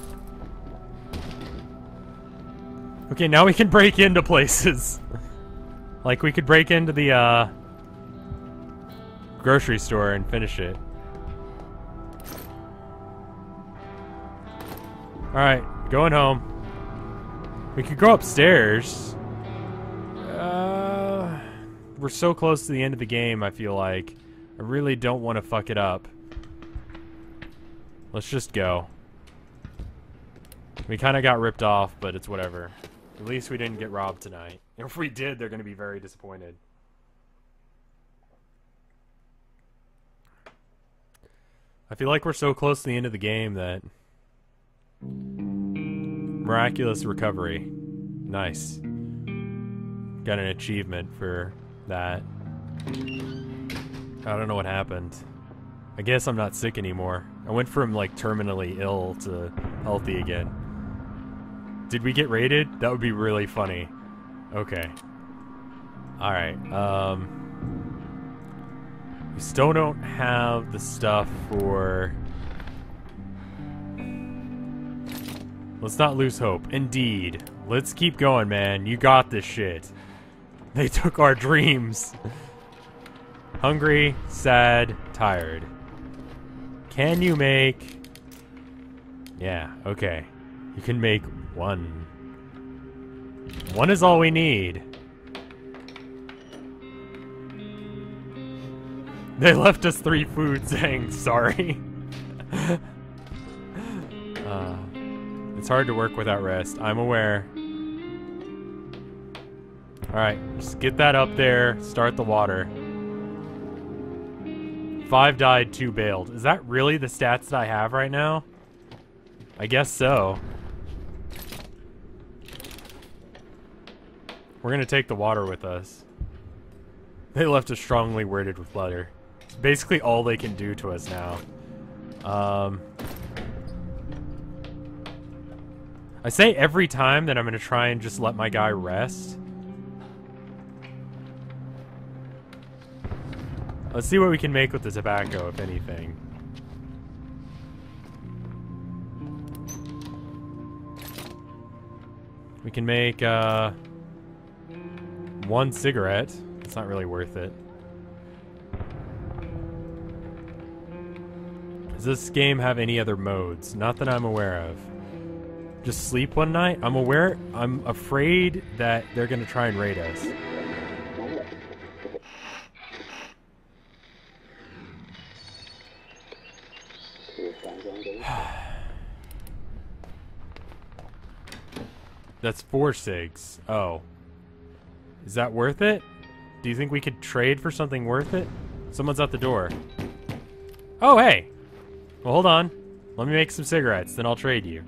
Okay, now we can break into places. Like, we could break into the, uh... grocery store and finish it. Alright, going home. We could go upstairs. Uh, we're so close to the end of the game, I feel like. I really don't want to fuck it up. Let's just go. We kind of got ripped off, but it's whatever. At least we didn't get robbed tonight. If we did, they're going to be very disappointed. I feel like we're so close to the end of the game that... Miraculous recovery. Nice. Got an achievement for that. I don't know what happened. I guess I'm not sick anymore. I went from, like, terminally ill to healthy again. Did we get raided? That would be really funny. Okay. Alright, um... we still don't have the stuff for... Let's not lose hope. Indeed. Let's keep going, man. You got this shit. They took our dreams. Hungry, sad, tired. Can you make... Yeah, okay. You can make one. One is all we need. They left us three food saying sorry. uh, it's hard to work without rest. I'm aware. Alright, just get that up there. Start the water. Five died, two bailed. Is that really the stats that I have right now? I guess so. We're gonna take the water with us. They left us strongly worded with letter. It's basically all they can do to us now. Um, I say every time that I'm gonna try and just let my guy rest. Let's see what we can make with the tobacco, if anything. We can make, uh... one cigarette. It's not really worth it. Does this game have any other modes? Not that I'm aware of. Just sleep one night? I'm aware... I'm afraid that they're gonna try and raid us. That's four cigs. Oh. Is that worth it? Do you think we could trade for something worth it? Someone's at the door. Oh, hey! Well, hold on. Let me make some cigarettes, then I'll trade you.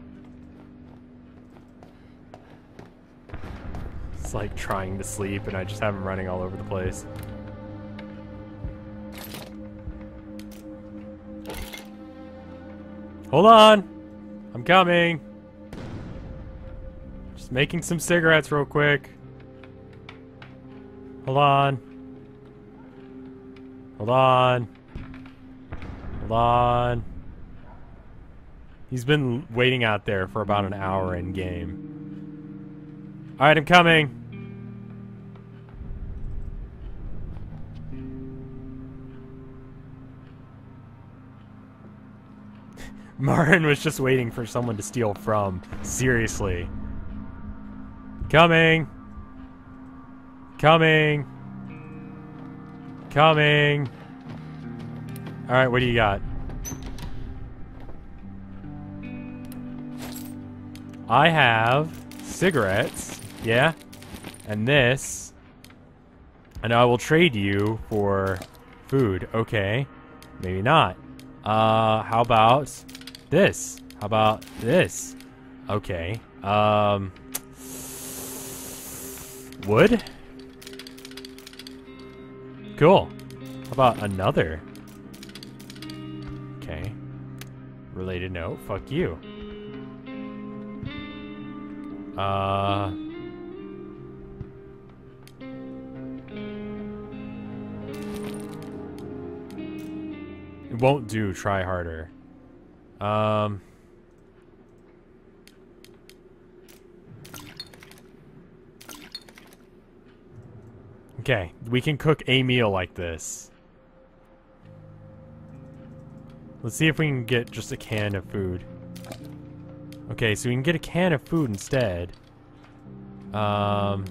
It's like trying to sleep, and I just have him running all over the place. Hold on! I'm coming! Just making some cigarettes real quick. Hold on. Hold on. Hold on. He's been waiting out there for about an hour in game. Alright, I'm coming. Martin was just waiting for someone to steal from. Seriously. Coming. Coming. Coming. Alright, what do you got? I have cigarettes. Yeah. And this. And I will trade you for food. Okay. Maybe not. Uh, how about this? How about this? Okay. Um... Wood? Cool. How about another? Okay. Related note. Fuck you. Uh... It won't do. Try harder. Um... Okay, we can cook a meal like this. Let's see if we can get just a can of food. Okay, so we can get a can of food instead. Um...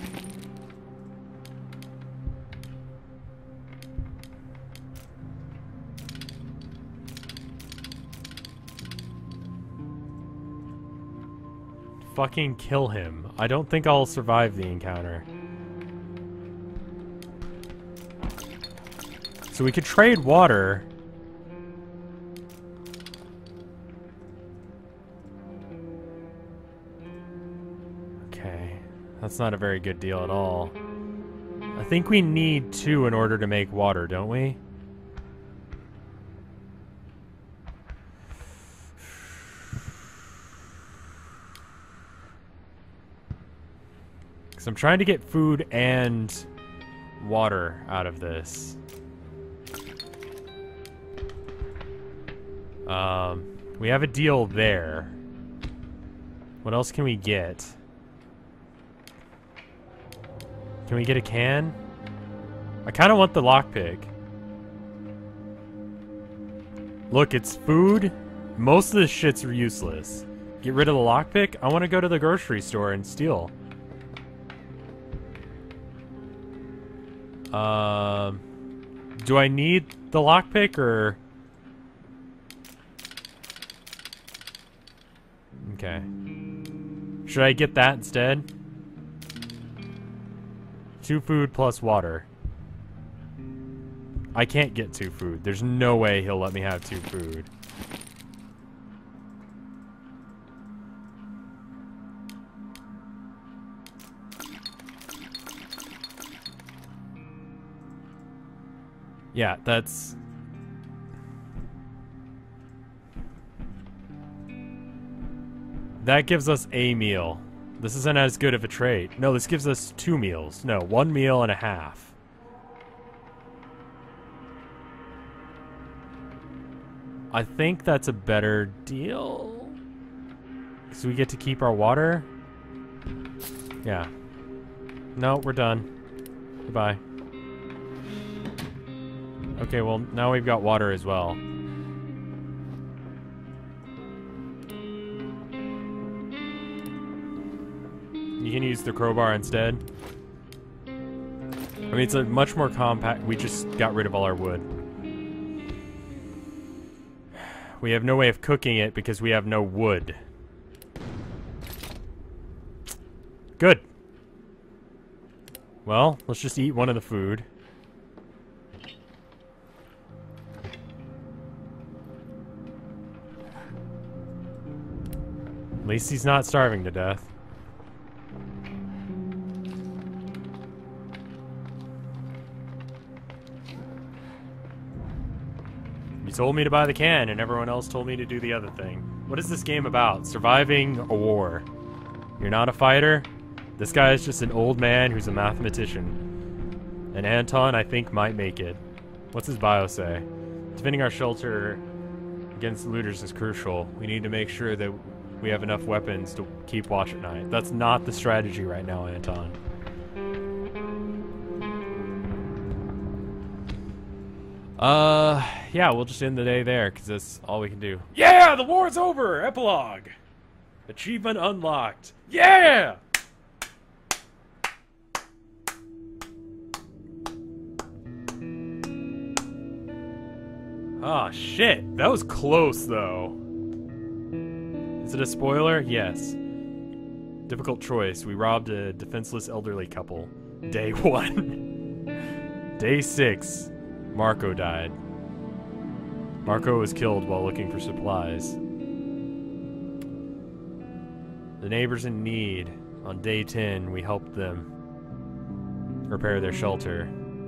Fucking kill him. I don't think I'll survive the encounter. So we could trade water. Okay. That's not a very good deal at all. I think we need two in order to make water, don't we? Because I'm trying to get food and water out of this. Um, we have a deal there. What else can we get? Can we get a can? I kind of want the lockpick. Look, it's food. Most of this shit's useless. Get rid of the lockpick? I want to go to the grocery store and steal. Um, do I need the lockpick or... Okay. Should I get that instead? Two food plus water. I can't get two food. There's no way he'll let me have two food. Yeah, that's... That gives us a meal. This isn't as good of a trade. No, this gives us two meals. No, one meal and a half. I think that's a better deal. Because we get to keep our water. Yeah. No, we're done. Goodbye. Okay, well, now we've got water as well. You can use the crowbar instead. I mean, it's a much more compact... We just got rid of all our wood. We have no way of cooking it because we have no wood. Good. Well, let's just eat one of the food. At least he's not starving to death. You told me to buy the can, and everyone else told me to do the other thing. What is this game about? Surviving a war. You're not a fighter? This guy is just an old man who's a mathematician. And Anton, I think, might make it. What's his bio say? Defending our shelter against looters is crucial. We need to make sure that we have enough weapons to keep watch at night. That's not the strategy right now, Anton. Uh, yeah, we'll just end the day there, because that's all we can do. Yeah, the war's over! Epilogue! Achievement unlocked. Yeah! Oh, shit. That was close, though. Is it a spoiler? Yes. Difficult choice. We robbed a defenseless elderly couple. Day one. Day six. Marco died. Marco was killed while looking for supplies. The neighbors in need. On day ten, we helped them repair their shelter.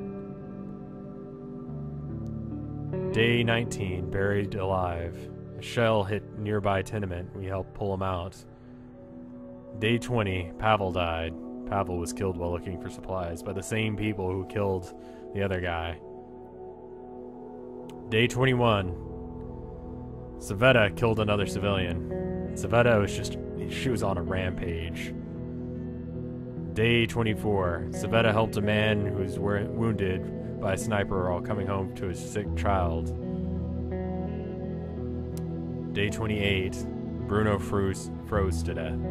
Day nineteen, buried alive. A shell hit nearby tenement. We helped pull him out. Day twenty, Pavel died. Pavel was killed while looking for supplies by the same people who killed the other guy. Day twenty-one, Savetta killed another civilian. Savetta was just, she was on a rampage. Day twenty-four, Savetta helped a man who was wounded by a sniper while coming home to his sick child. Day twenty-eight, Bruno froze, froze to death.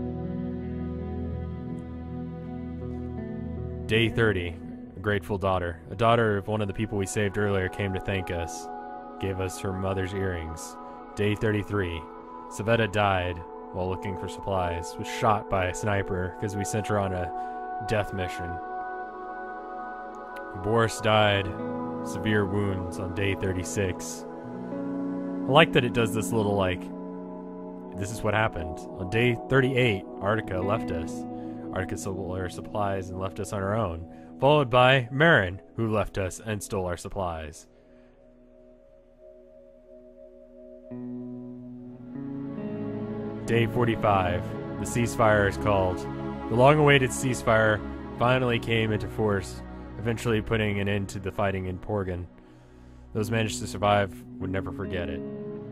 Day thirty, a grateful daughter. A daughter of one of the people we saved earlier came to thank us. Gave us her mother's earrings. Day thirty-three, Savetta died while looking for supplies. Was shot by a sniper because we sent her on a death mission. Boris died, severe wounds on day thirty-six. I like that it does this little, like, this is what happened. On day thirty-eight, Artica left us. Artica stole our supplies and left us on our own. Followed by Marin, who left us and stole our supplies. Day forty-five, the ceasefire is called. The long-awaited ceasefire finally came into force, eventually putting an end to the fighting in Porgan. Those managed to survive would never forget it.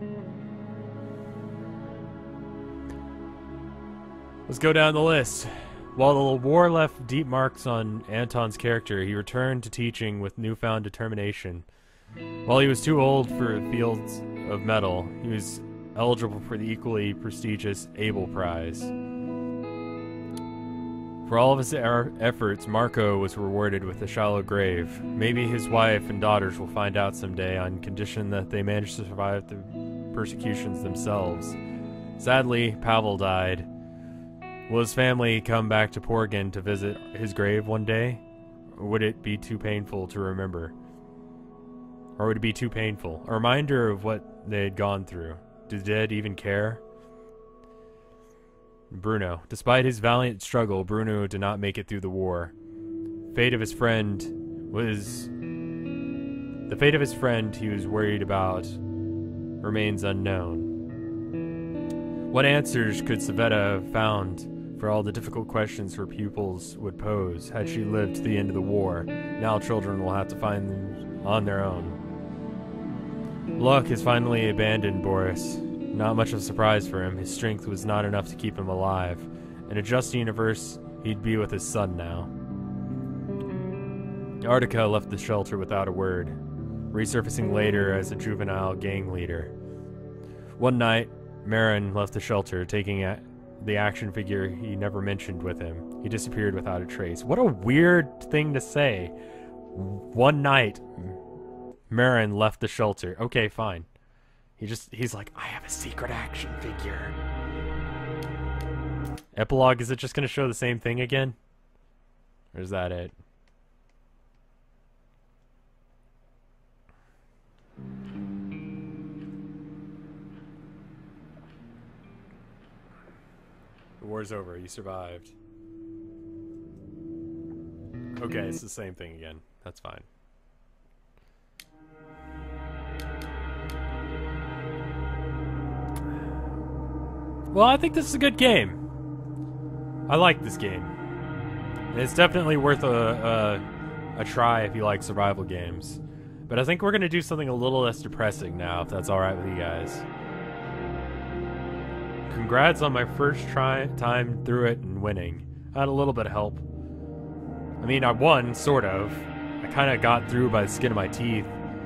Let's go down the list. While the war left deep marks on Anton's character, he returned to teaching with newfound determination. While he was too old for fields of metal, he was eligible for the equally prestigious Abel Prize. For all of his er efforts, Marco was rewarded with a shallow grave. Maybe his wife and daughters will find out someday, on condition that they manage to survive the persecutions themselves. Sadly, Pavel died. Will his family come back to Porgan to visit his grave one day? Or would it be too painful to remember? Or would it be too painful? A reminder of what they had gone through. Do the dead even care? Bruno. Despite his valiant struggle, Bruno did not make it through the war. Fate of his friend was... The fate of his friend he was worried about remains unknown. What answers could Savetta have found for all the difficult questions her pupils would pose had she lived to the end of the war? Now children will have to find them on their own. Luck has finally abandoned Boris. Not much of a surprise for him. His strength was not enough to keep him alive. In a just universe, he'd be with his son now. Artica left the shelter without a word, resurfacing later as a juvenile gang leader. One night, Marin left the shelter, taking a the action figure he never mentioned with him. He disappeared without a trace. What a weird thing to say. One night, Marin left the shelter. Okay, fine. He just, he's like, I have a secret action figure. Epilogue, is it just going to show the same thing again? Or is that it? The war's over. You survived. Okay, it's the same thing again. That's fine. Well, I think this is a good game. I like this game. And it's definitely worth a, a, a try if you like survival games. But I think we're going to do something a little less depressing now, if that's alright with you guys. congrats on my first try time through it and winning. I had a little bit of help. I mean, I won, sort of. I kind of got through by the skin of my teeth.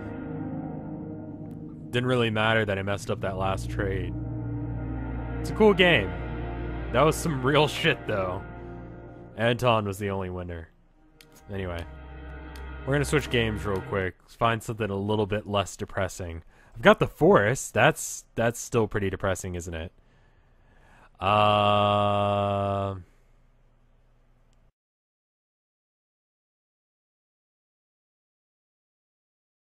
Didn't really matter that I messed up that last trade. It's a cool game. That was some real shit, though. Anton was the only winner. Anyway. We're gonna switch games real quick. Find something a little bit less depressing. I've got the forest. That's that's still pretty depressing, isn't it? Uh,